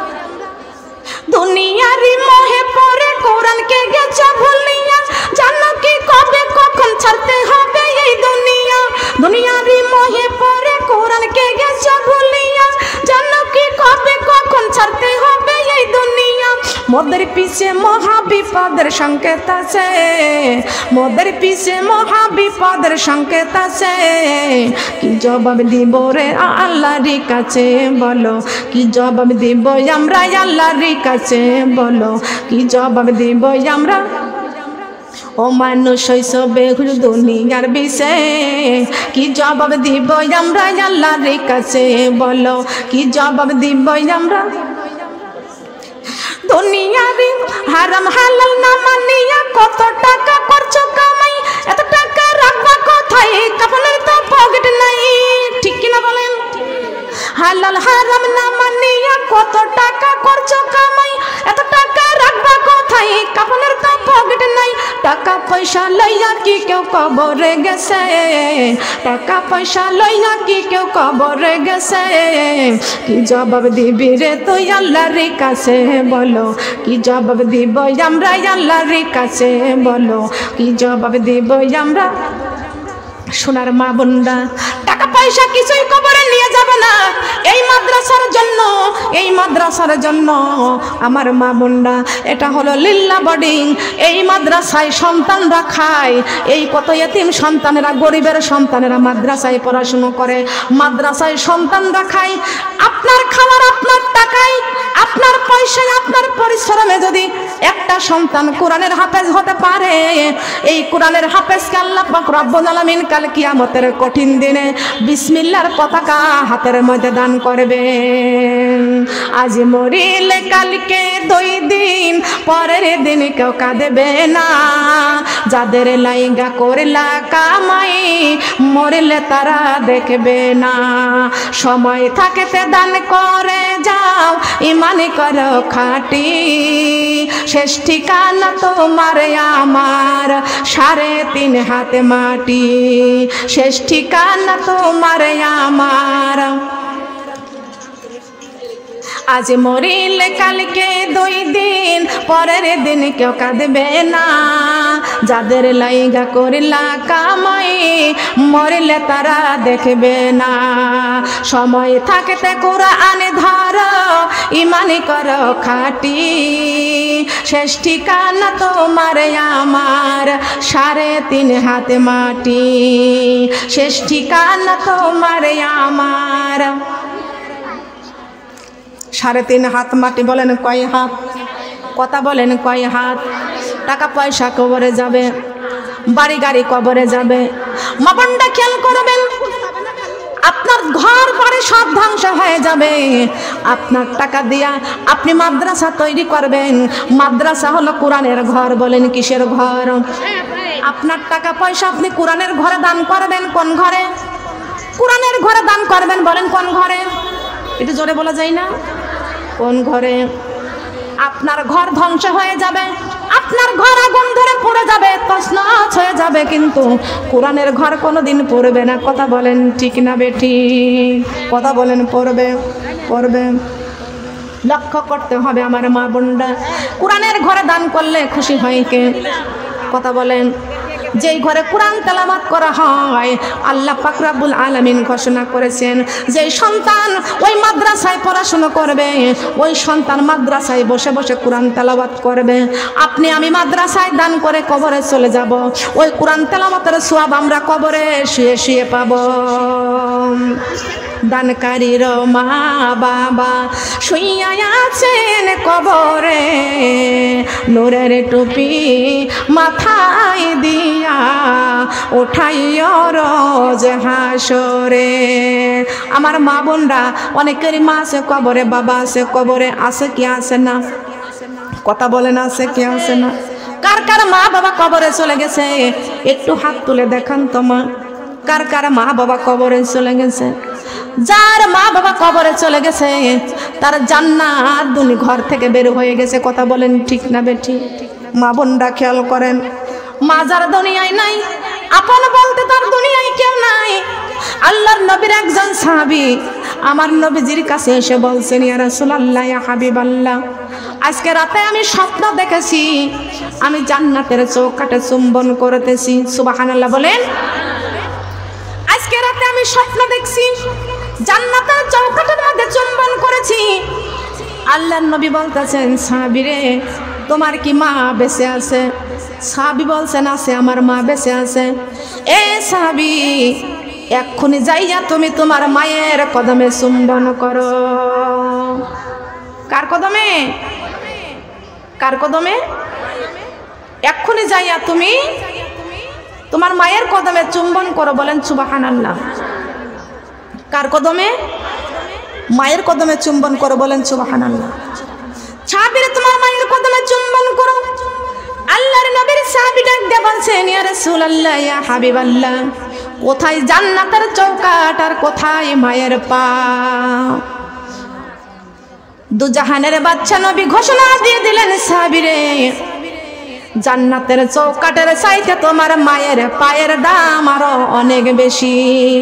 দুনিয়ারি মোহে পড়ে কোরআনকে গেছো ভুলিয়া জানো কি কবে কখন ছাড়তে হবে এই দুনিয়া দুনিয়ারি মোহে পড়ে কোরআনকে গেছো ভুলিয়া জানো কি কবে কখন ছাড়তে হবে এই দুনিয়া মোদের পিছে মহা বিপদের সংকেত আছে মোদের পিছে মহা বিপদের সংকেত আছে কি জবাব দিব রে আল্লাহর কাছে বলো কি জবাব দিব আমরা আল্লাহর কাছে বলো কি জবাব দিব আমরা ও মানুষ হইছ বেহুশ দুনিয়ার বিষে কি জবাব দিব আমরা আল্লাহর কাছে বলো কি জবাব দিব আমরা দুনিয়ারি হারাম হালাল না মানিয়া কত টাকা করছো কামাই এত টাকা রাখবা কোথায় কাপড়ের তো পকেট নাই ঠিক কিনা বলেন হালাল হারাম না মানিয়া কত টাকা করছো কামাই এত টাকা রাখবা কোথায় কাপড়ের তো পকেট নাই টাকা পয়সা লইয়া কি কেউ কবরে গেছে টাকা পয়সা লইয়া কি কেউ কবরে গেছে কি জবাব দিবি রে তুই আল্লাহর কাছে বলো কি জবাব দিব আমরা আল্লাহর কাছে বলো কি জবাব দিব আমরা সোনার মা বোনরা টাকা পয়সা কিছুই কবরে নিয়ে যাবে না এই মাদ্রাসার জন্য আমার মা বোনরা এটা হলো লিল্লা বোর্ডিং এই মাদ্রাসায় সন্তানরা খায় এই কত এতিম সন্তানেরা গরিবের সন্তানেরা মাদ্রাসায় পড়াশুনো করে মাদ্রাসায় সন্তানরা খায় আপনার খাবার আপনার টাকায় আপনার পয়সায় আপনার পরিশ্রমে যদি একটা সন্তান কোরআনের হাফেজ হতে পারে এই কোরআনের হাফেজকে আল্লাহ পাক রব্বুল আলামিন কাল কিয়ামতের কঠিন দিনে বিসমিল্লাহর পতাকা হাতের মধ্যে দান করবেন আজ মরিলে কালকে 2 দিন পরের দিন কেউ কাঁদবে না যাদের লাইগা করলা কামাই মরিলে তারা দেখবে না সময় থাকতে দান করে যাও ইমানি করো খাঁটি শেষ ঠিকানা তোমার আমার 3.5 হাত মাটি শেষ ঠিকানা তোমার আমার আজ মরিলে কালকে 2 দিন পরের দিন কেউ কাঁদবে না যাদের লাইগা করলা কামাই মরিলে তারা দেখবে না সময় থাকতে কোরআন ধরো ইমানি করো খাঁটি শেষ ঠিকানা তোমার আমার 3.5 হাত মাটি শেষ ঠিকানা তোমার আমার 3.5 হাত মাটি বলেন কয় হাত কথা বলেন কয় হাত টাকা পয়সা কবরে যাবে বাড়ি গাড়ি কবরে যাবে মা বোনরা খেয়াল করবেন আপনার ঘর বাড়ি সব ধ্বংস হয়ে যাবে আপনার টাকা দিয়া আপনি মাদ্রাসা তৈরি করবেন মাদ্রাসা হলো কোরআনের ঘর বলেন কিসের ঘর আপনার টাকা পয়সা আপনি কোরআনের ঘরে দান করবেন কোন ঘরে কোরআনের ঘরে দান করবেন বলেন কোন ঘরে একটু জোরে বলা যায় না কোন ঘরে আপনার ঘর ধ্বংস হয়ে যাবে আপনার ঘর আগুন ধরে পড়ে যাবে তছনছ হয়ে যাবে কিন্তু কোরআনের ঘর কোনোদিন পড়বে না কথা বলেন ঠিক না বেঠি কথা বলেন পড়বে লক্ষ্য করতে হবে আমার মা বোনরা কোরআনের ঘরে দান করলে খুশি হয় কে কথা বলেন যেই ঘরে কোরআন তেলাওয়াত করা হয় আল্লাহ পাক রব্বুল আলামিন ঘোষণা করেছেন যেই সন্তান ওই মাদ্রাসায় পড়াশোনা করবে ওই সন্তান মাদ্রাসায় বসে বসে কোরআন তেলাওয়াত করবে আপনি আমি মাদ্রাসায় দান করে কবরে চলে যাব ওই কোরআন তেলাওয়াতের সওয়াব আমরা কবরে শুয়ে শুয়ে পাবো দানকারীর মা বাবা শুইয়া আছেন কবরে নূরের টুপি মাথায় দিয়া উঠাইও রোজ হাসরে আমার মা বোনরা অনেকেরই মা আছে কবরে বাবা আছে কবরে আছে কি আছে না কথা বলেন আছে কি আছে না? কার কার মা বাবা কবরে চলে গেছে একটু হাত তুলে দেখান তো মা। কার কার মা বাবা কবরে চলে গেছে? যার মা বাবা কবরে চলে গেছে তার জান্নাত দুনি ঘর থেকে বের হয়ে গেছে। কথা বলেন ঠিক না বেঠিক? মা বোনরা খেয়াল করেন, মা যার দুনিয়ায় নাই, আপন বলতে তার দুনিয়ায় কেউ নাই। আল্লাহর নবীর একজন সাহাবী আমার নবীজির কাছে এসে বলছেন, ইয়া রাসূলুল্লাহ, ইয়া হাবিবাল্লাহ, আজকে রাতে আমি স্বপ্ন দেখেছি আমি জান্নাতের চৌকাঠে চুম্বন করতেছি। সুবহানাল্লাহ বলেন। আজকে রাতে আমি স্বপ্ন দেখছি জান্নাতের চৌকাঠের মধ্যে চুম্বন করেছি। আল্লাহর নবী বলতেছেন, সাহাবী রে, তোমার কি মা বেঁচে আছে? সাহাবী বলছেন, আছে, আমার মা বেঁচে আছে। এ সাহাবী, এক্ষুনি যাইয়া তুমি তোমার মায়ের কদমে চুম্বন করো। কার কদমে? কার কদমে? এক্ষুনি যাইয়া তুমি তোমার মায়ের কদমে চুম্বন করো। বলেন সুবহানাল্লাহ। কার কদমে? মায়ের কদমে চুম্বন করো। বলেন সুবহানাল্লাহ। সাহাবীরা তোমার মায়ের কদমে চুম্বন করো। আল্লাহর নবীর সাহাবী ডাক দিয়ে বলছেন, ইয়া রাসূলুল্লাহ, ইয়া হাবিবাল্লাহ, কোথায় জান্নাতের চৌকাঠ আর কোথায় মায়ের পা? দুজাহানের বাদশা নবী ঘোষণা দিয়ে দিলেন, সাহাবী রে, জান্নাতের চৌকাঠের চাইতে তোমার মায়ের পায়ের দাম আরো অনেক বেশি।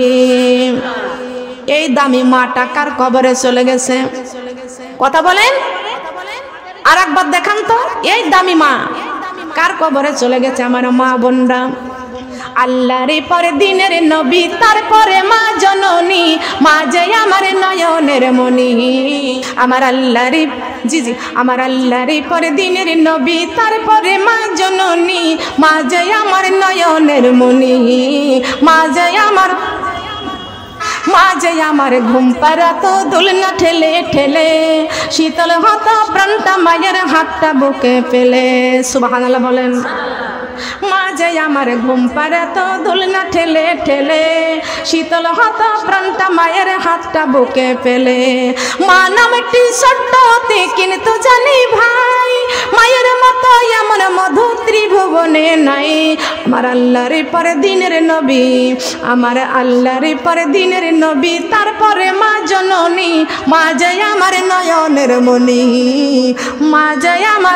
এই দামি মাটা কার কবরে চলে গেছে? কথা বলেন। আর একবার দেখান তো, এই দামি মা কার কবরে চলে গেছে? আমার মা বোনরা। আল্লাহর পরে দিনের নবী, তারপরে মা জননী, মা যে আমার নয়নের মনি। আমার আল্লাহর, জি জি, আমার আল্লাহর পরে দিনের নবী, তারপরে মা জননী, মা যে আমার নয়নের মনি। মা যে আমার ঘুম পাড়াতো দোলনা ঠেলে ঠেলে, শীতল হতো প্রাণটা মায়ের হাতটা বুকে পেলে। সুবহানাল্লাহ বলেন। মা যে আমার ঘুম পাড়াতো দোলনা ঠেলে ঠেলে, শীতল হতো প্রাণটা মায়ের হাতটা বুকে পেলে। মা নামটি ছোট্ট অতি কিন্তু জানি ভাই, মায়ের মতো এমন মধু ত্রিভুবনে নাই। আমার আল্লাহর পরে দিনের নবী, আমার আল্লাহর পরে দিনের নবী, তারপরে মা জননী, মা যে আমার নয়নের মনি। মা যে আমার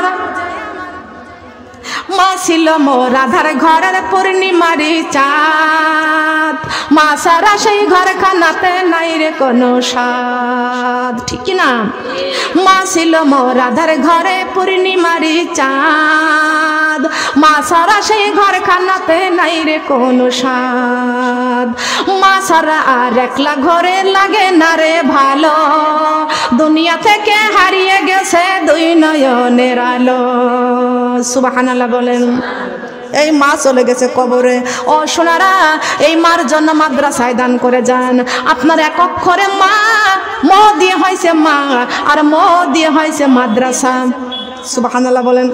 মা ছিল মোর আধার ঘরের পূর্ণিমারি চাঁদ, মা সারা সেই ঘরখানাতে নাই রে কোনো স্বাদ। ঠিক না? মা ছিল মোর আধার ঘরে পূর্ণিমারি চাঁদ, মা সারা সেই ঘরখানাতে নাই রে কোনো স্বাদ। মা সারা আর একলা ঘরে লাগে না রে ভালো, দুনিয়া থেকে হারিয়ে গেছে দুই নয়নের আলো। সুবহানাল্লাহ বলেন। এই মা চলে গেছে কবরে। ও সোনারা, এই মার জন্য মাদ্রাসায় দান করে যান। আপনার এক অক্ষরে মা, ম দিয়ে হয়েছে মা, আর ম দিয়ে হয়েছে মাদ্রাসা। সুবহানাল্লাহ বলেন।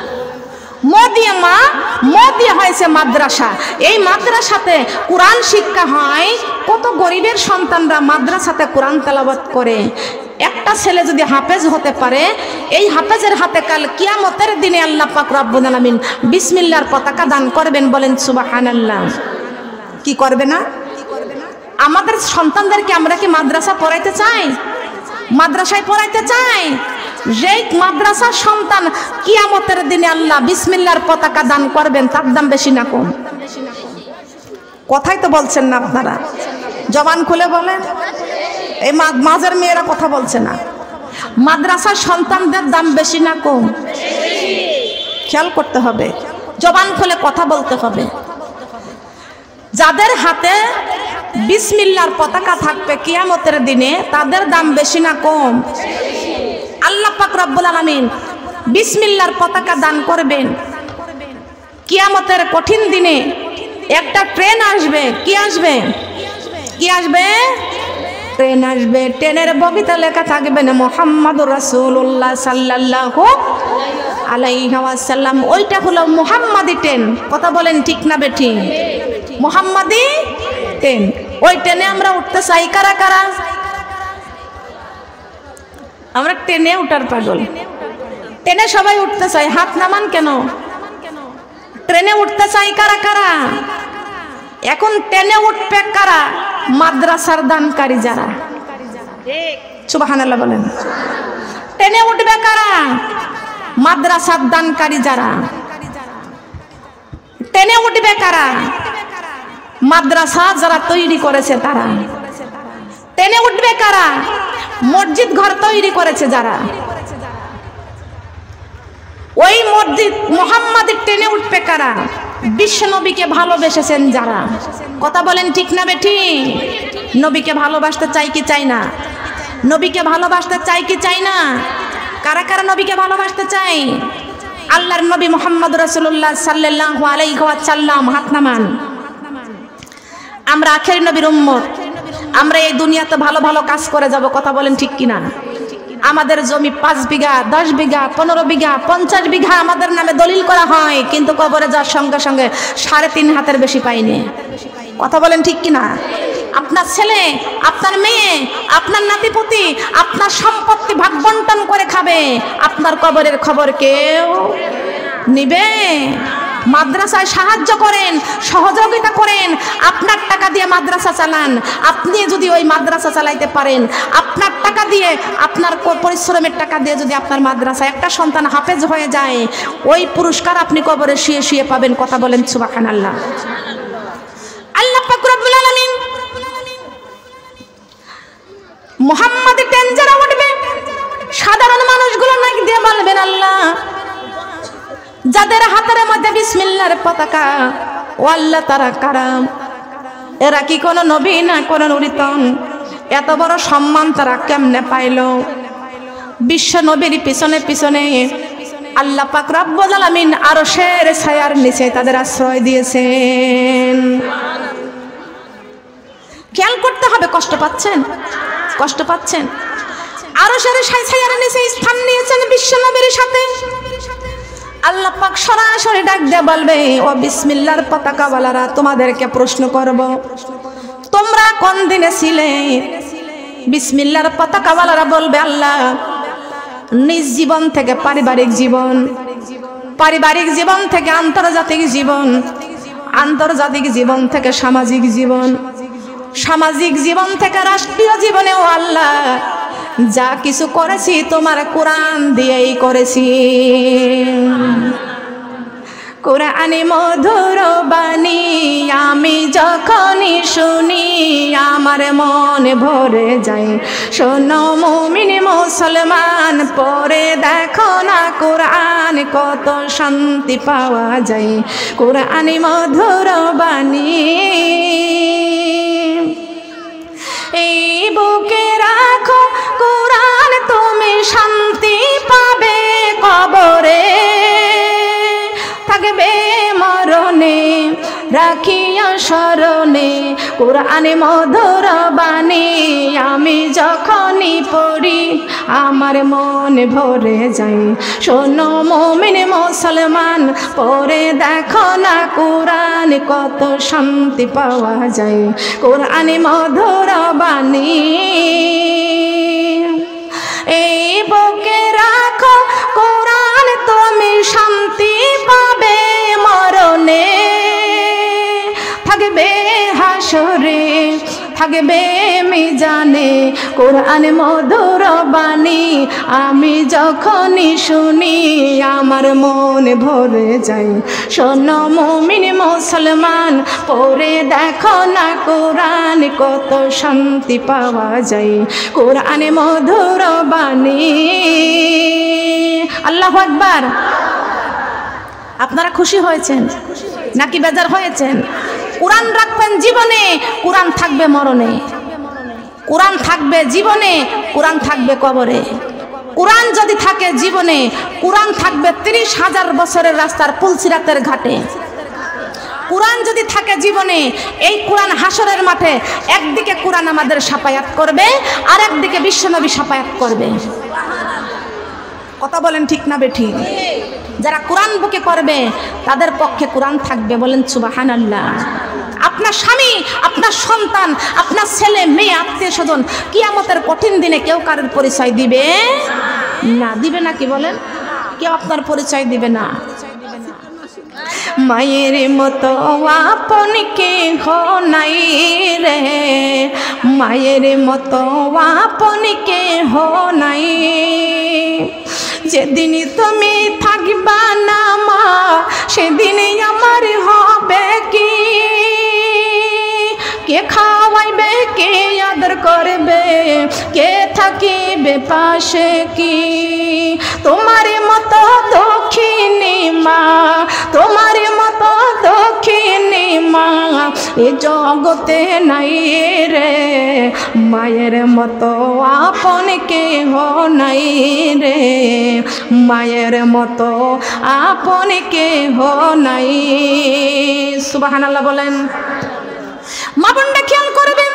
ম দিয়ে মা, ম দিয়ে হয়েছে মাদ্রাসা। এই মাদ্রাসাতে কোরআন শিক্ষা হয়। কত গরিবের সন্তানরা মাদ্রাসাতে কোরআন তেলাওয়াত করে। একটা ছেলে যদি হাফেজ হতে পারে, এই হাফেজের হাতে কাল কিয়ামতের দিনে আল্লাহ পাক রব্বুল আলামিন বিসমিল্লাহর পতাকা দান করবেন। বলেন সুবহানাল্লাহ। কি করবে না? আমাদের সন্তানদেরকে আমরা কি মাদ্রাসা পড়াইতে চাই? মাদ্রাসায় পড়াইতে চাই? যেই মাদ্রাসার সন্তান কিয়ামতের দিনে আল্লাহ বিসমিল্লাহর পতাকা দান করবেন, তার দাম বেশি না কম? কথাই তো বলছেন না আপনারা, জবান খুলে বলেন। এই মাঝের মেয়েরা কথা বলছে না। মাদ্রাসার সন্তানদের দাম বেশি না কম? খেয়াল করতে হবে, জবান খুলে কথা বলতে হবে। যাদের হাতে বিসমিল্লাহর পতাকা থাকবে কিয়ামতের দিনে, তাদের দাম বেশি না কম? আল্লাহ পাক রব্বুল আলামিন বিসমিল্লাহর পতাকা দান করবেন। কিয়ামতের কঠিন দিনে একটা ট্রেন আসবে। কি আসবে? কি আসবে? ট্রেন আসবে। ট্রেনের বগিতে লেখা থাকবে না মুহাম্মাদুর রাসূলুল্লাহ সাল্লাল্লাহু আলাইহি ওয়াসাল্লাম। ওইটা হলো মুহাম্মাদি ট্রেন। কথা বলেন ঠিক না বেঠিক? মুহাম্মাদি ট্রেন। ওই ট্রেনে আমরা উঠতে চাই কারা কারা? আমরা ট্রেনে উঠার পাগল। ট্রেনে সবাই উঠতে চায়, হাত নামান কেন? ট্রেনে উঠতে চাই কারা কারা? এখন ট্রেনে উঠবে কারা? মাদ্রাসার দানকারী যারা। সুবহানাল্লাহ বলেন। ট্রেনে উঠবে কারা? মাদ্রাসার দানকারী যারা। ট্রেনে উঠবে কারা? মাদ্রাসা যারা তৈরি করেছে তারা। ট্রেনে উঠবে কারা? মসজিদ ঘর তৈরি করেছে যারা। ওই মসজিদ মুহাম্মাদের ট্রেনে উঠবে কারা? বিশ্ব নবীকে ভালোবেসেছেন যারা। কথা বলেন ঠিক না বেঠিক? নবীকে ভালোবাসতে চাই কি চাই না? নবীকে ভালোবাসতে চাই কি চাই না? কারা কারা নবীকে ভালোবাসতে চাই? আল্লাহর নবী মুহাম্মদ রাসূলুল্লাহ সাল্লাল্লাহু আলাইহি ওয়াসাল্লাম, হাত নামান। আমরা আখেরি নবীর উম্মত। আমরা এই দুনিয়াতে ভালো ভালো কাজ করে যাব। কথা বলেন ঠিক কিনা? আমাদের জমি 5 বিঘা, 10 বিঘা, 15 বিঘা, 50 বিঘা আমাদের নামে দলিল করা হয়, কিন্তু কবরে যাওয়ার সঙ্গে সঙ্গে 3.5 হাতের বেশি পাইনি। কথা বলেন ঠিক কিনা? আপনার ছেলে, আপনার মেয়ে, আপনার নাতিপুতি আপনার সম্পত্তি ভাগ বন্টন করে খাবে, আপনার কবরের খবর কেউ নিবে? মাদ্রাসায় সাহায্য করেন, সহযোগিতা করেন, আপনার টাকা দিয়ে মাদ্রাসা চালান। আপনি যদি ওই মাদ্রাসা চালাইতে পারেন, আপনার টাকা দিয়ে, আপনার পরিশ্রমের টাকা দিয়ে যদি আপনার মাদ্রাসায় একটা সন্তান হাফেজ হয়ে যায়, ওই পুরস্কার আপনি কবরে শুয়ে শুয়ে পাবেন। কথা বলেন সুবহানাল্লাহ। আল্লাহ পাক রব্বুল আলামিন মুহাম্মাদের ট্রেন যারা উঠবে, সাধারণ মানুষগুলো নাক দিয়ে বলবেন, আল্লাহ যাদের হাতের মধ্যে বিসমিল্লাহর পতাকা, ও আল্লাহ তারা কারা? এরা কি কোনো নবী না কোনো নূরিতন? এত বড় সম্মান তারা কেমনে পাইল? বিশ্ব নবীর পিছনে পিছনে আল্লাহ পাক রব্বুল আলামিন আরশের ছায়ার নিচে তাদের আশ্রয় দিয়েছেন। খেয়াল করতে হবে। কষ্ট পাচ্ছেন? কষ্ট পাচ্ছেন? আরশের ছায়ার নিচে স্থান নিয়েছেন বিশ্ব নবীর সাথে। আল্লাহ পাক সরাসরি ডাক দিয়ে বলবে, ও বিসমিল্লাহর পতাকাওয়ালারা, তোমাদেরকে প্রশ্ন করব, তোমরা কোন দিনে ছিলে? বিসমিল্লাহর পতাকাওয়ালারা বলবে, আল্লাহ নিজ জীবন থেকে পারিবারিক জীবন, পারিবারিক জীবন থেকে আন্তর্জাতিক জীবন, আন্তর্জাতিক জীবন থেকে সামাজিক জীবন, সামাজিক জীবন থেকে রাষ্ট্রীয় জীবনেও আল্লাহ যা কিছু করেছি তোমার কোরআন দিয়েই করেছি। কোরআনে মধুর বাণী আমি যখনই শুনি, আমার মন ভরে যায়। শোনো মুমিন মুসলমান, পড়ে দেখো না কোরআন, কত শান্তি পাওয়া যায়। কোরআনে মধুর বাণী এই বুকে রাখো কোরআন, তুমি শান্তি পাবে কবরে, থাকবে মরণে রাখিয়া স্মরণে। কোরআনে মধুর বাণী আমি যখনই পড়ি, আমার মন ভরে যায়। শোনো মুমিন মুসলমান, পড়ে দেখো না কোরআন, কত শান্তি পাওয়া যায়। কোরআনে মধুর বাণী এই বুকে রাখো কোরআন, তুমি শান্তি পাবে মরণে, থাকবে হাসরে, থাকবে মিজানে। কোরআনে মধুর বাণী আমি যখনই শুনি, আমার মন ভরে যায়। শোনো মুমিন মুসলমান, পড়ে দেখো না কোরআন, কত শান্তি পাওয়া যায়। কোরআনে মধুর বাণী। আল্লাহু আকবার। আপনারা খুশি হয়েছেন নাকি বেজার হয়েছেন? কোরআন রাখবেন জীবনে, কোরআন থাকবে মরণে। কোরআন থাকবে জীবনে, কোরআন থাকবে কবরে। কোরআন যদি থাকে জীবনে, কোরআন থাকবে 30,000 বছরের রাস্তার পুলসিরাতের ঘাটে। কোরআন যদি থাকে জীবনে, এই কোরআন হাসরের মাঠে একদিকে কোরআন আমাদের সাফায়াত করবে, আর একদিকে বিশ্বনবী সাফায়াত করবে। কথা বলেন ঠিক না বেঠিক? যারা কোরআন বুকে করবে তাদের পক্ষে কোরআন থাকবে। বলেন সুবহানাল্লাহ। আপনার স্বামী, আপনার সন্তান, আপনার ছেলে মেয়ে, আত্মীয় স্বজন কিয়ামতের কঠিন দিনে কেউ কারোর পরিচয় দিবে না। দিবে নাকি বলেন? কেউ আপনার পরিচয় দিবে না। মায়ের মতো আপন কেহ নাই রে, মায়ের মতো আপন কেহ নাই। যেদিন তুমি থাকবা না মা, সেদিনই আমার হবে কি? কে খাওয়াইবে, কে আদর করবে, কে থাকিবে পাশে কি? তোমার মতো দক্ষিণী মা, তোমার মতো দক্ষিণী মা এ জগতে নাই রে। মায়ের মতো আপন কেহ নাই রে, মায়ের মতো আপন কেহ নাই। সুবহানাল্লাহ বলেন। মা বোনরা খেয়াল করবেন,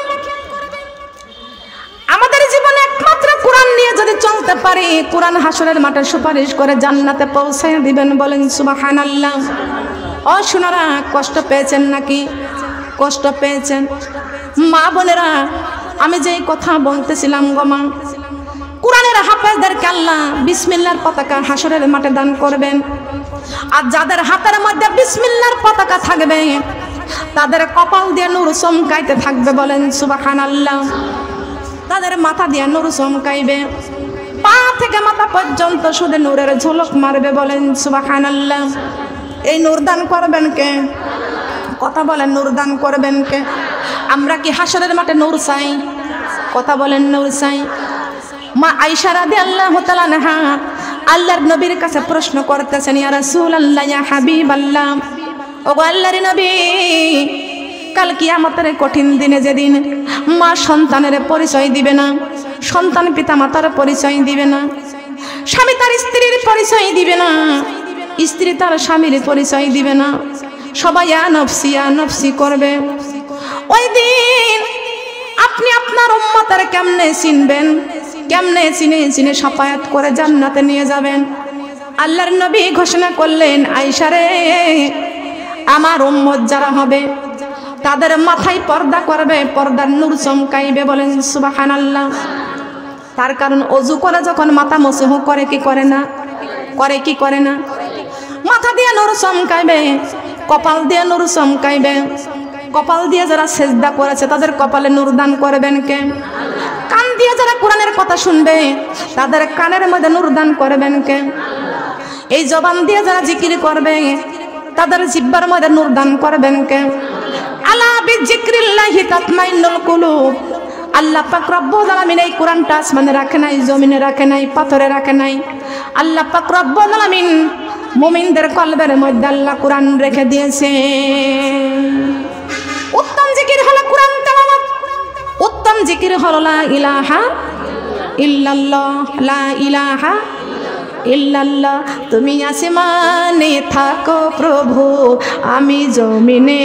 আমাদের জীবনে একমাত্র কোরআন নিয়ে যদি চলতে পারি, কোরআন হাসরের মাঠে সুপারিশ করে জান্নাতে পৌঁছায় দিবেন। বলেন সুবহানাল্লাহ। ও শোনারা, কষ্ট পেয়েছেন নাকি? কষ্ট পেয়েছেন? মা বোনেরা, আমি যে কথা বলতেছিলাম গো মা, কোরআনের হাফেজদেরকে আল্লাহ বিসমিল্লাহর পতাকা হাসরের মাঠে দান করবেন। আর যাদের হাতের মধ্যে বিসমিল্লাহর পতাকা থাকবে, তাদের কপাল দিয়ে নূর চমকাইতে থাকবে। বলেন সুবহানাল্লাহ। তাদের মাথা দিয়ে নূর চমকাইবে, পা থেকে মাথা পর্যন্ত শুধু নূরের ঝলক মারবে। বলেন সুবহানাল্লাহ। এই নূর দান করবেন কে? কথা বলেন, নূর দান করবেন কে? আমরা কি হাসরের মাঠে নূর চাই? কথা বলেন, নূর চাই? মা আয়েশা রাদিয়াল্লাহু তাআলা আনহা আল্লাহর নবীর কাছে প্রশ্ন করতেছেন, ইয়া রাসূলুল্লাহ, ইয়া হাবিবাল্লাহ, ওগো আল্লাহর নবী, কাল কিয়ামতের কঠিন দিনে যেদিন মা সন্তানের পরিচয় দিবে না, সন্তান পিতা মাতার পরিচয় দিবে না, স্বামী তার স্ত্রীর পরিচয় দিবে না, স্ত্রী তার স্বামীর পরিচয় দিবে না, সবাই ইয়া নফসি করবে, ওই দিন আপনি আপনার উম্মতের কেমনে চিনবেন? কেমনে চিনে সাফায়াত করে জান্নাতে নিয়ে যাবেন? আল্লাহর নবী ঘোষণা করলেন, আয়েশা রে, আমার উম্মত যারা হবে তাদের মাথায় পর্দা করবে, পর্দার নূর চমকাইবে। বলেন সুবহানাল্লাহ। তার কারণ ওযু করে যখন মাথা মুছু করে কি করে না? করে কি করে না? মাথা দিয়ে নূর চমকাইবে, কপাল দিয়ে নূর চমকাইবে। কপাল দিয়ে যারা সেজদা করেছে তাদের কপালে নূর দান করবেন কে? কান দিয়ে যারা কোরআনের কথা শুনবে তাদের কানের মধ্যে নূর দান করবেন কে? এই জবান দিয়ে যারা জিকির করবে তাদের জিহ্বার মধ্যে নূর দান করবেন কে? আলা বিযিকরিল্লাহি তাতমাইন্নুল কুলুব। আল্লাহ পাক রব্বুল আলামিন এই কোরআনটা আসমানে রাখে নাই, জমিনে রাখে নাই, পাথরে রাখে নাই। আল্লাহ পাক রব্বুল আলামিন মুমিনদের কলবের মধ্যে আল্লাহ কোরআন রেখে দিয়েছে। উত্তম জিকির হলো কোরআন তেলাওয়াত, উত্তম জিকির হলো লা ইলাহা ইল্লাল্লাহ, লা ইলাহা ইল্লাল্লাহ। তুমি আসমানে থাকো প্রভু, আমি জমিনে,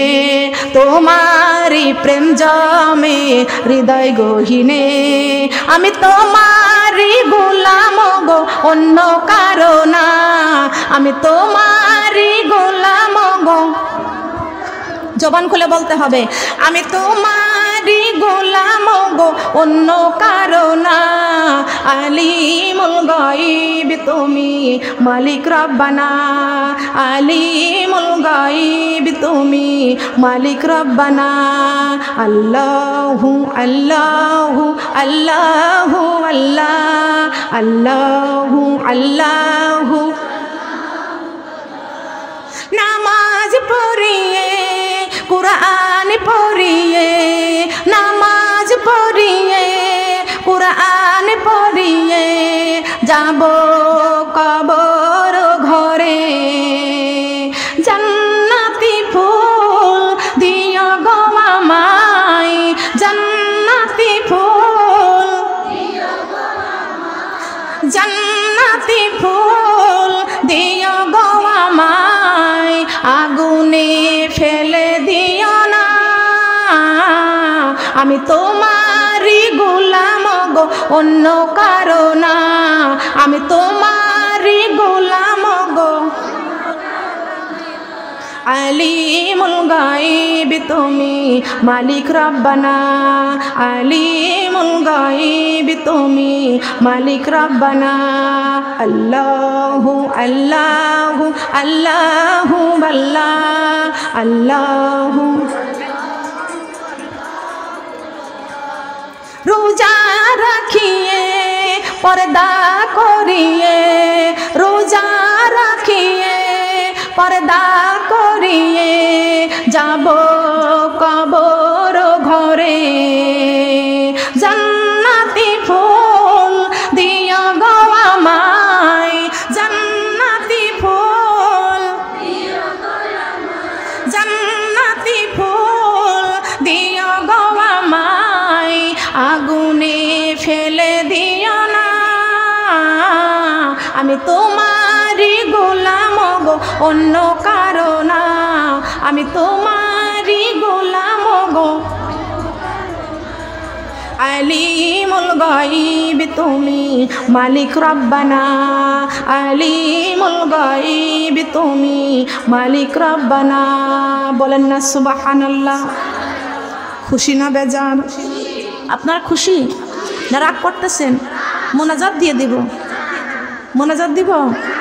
তোমারি প্রেম জমে হৃদয় গহীনে। আমি তোমারি গোলাম গো, অন্য কারো না। আমি তোমারি গোলাম গো। জবান খুলে বলতে হবে, আমি তোমারি গোলাম গো, অন্য কারো না। আলিমুল গায়ব তুমি মালিক রব্বানা, আলিমুল গায়ব তুমি মালিক রব্বানা। আল্লাহু আল্লাহু আল্লাহু আল্লাহ, আল্লাহু আল্লাহু। নামাজ পড়িয়ে, কুরআন পড়িয়ে, নামাজ পড়িয়ে, কুরআন পড়িয়ে যাব কবর ঘরে। জান্নাতি ফুল দিও গো আমায়, জান্নাতি ফুল, জান্নাতি ফুল দিও গো আমায়। আগুনে ফেলে দিও না, আমি তোমারি গোলাম গো, অন্য কারো না। আমি তোমারি গোলাম গো। আলিমুল গায়ব তুমি মালিক রব্বানা আলিমুল গায়ব তুমি মালিক রব্বানা আল্লাহু আল্লাহু আল্লাহু আল্লাহ আল্লাহু রোজা রাখিয়ে পর্দা করিয়ে রোজা রাখিয়ে পর্দা করিয়ে যাব কবর ঘরে জান্নাতি ফুল দিও গো আমায় জান্নাতি ফুল জান্নাতি ফুল দিও গো আমায় আগুনে ফেলে দিও না আমি তোমারই গোলাম গো অন্য কারো না আমি তোমারই গোলাম গো আলিমুল গায়ব তুমি মালিক রব্বানা আলিমুল গায়ব তুমি মালিক রব্বানা বলেন না সুবহানাল্লাহ খুশি না বেজার আপনার খুশি না রাগ করতেছেন মোনাজাত দিয়ে দিব মোনাজাত দিব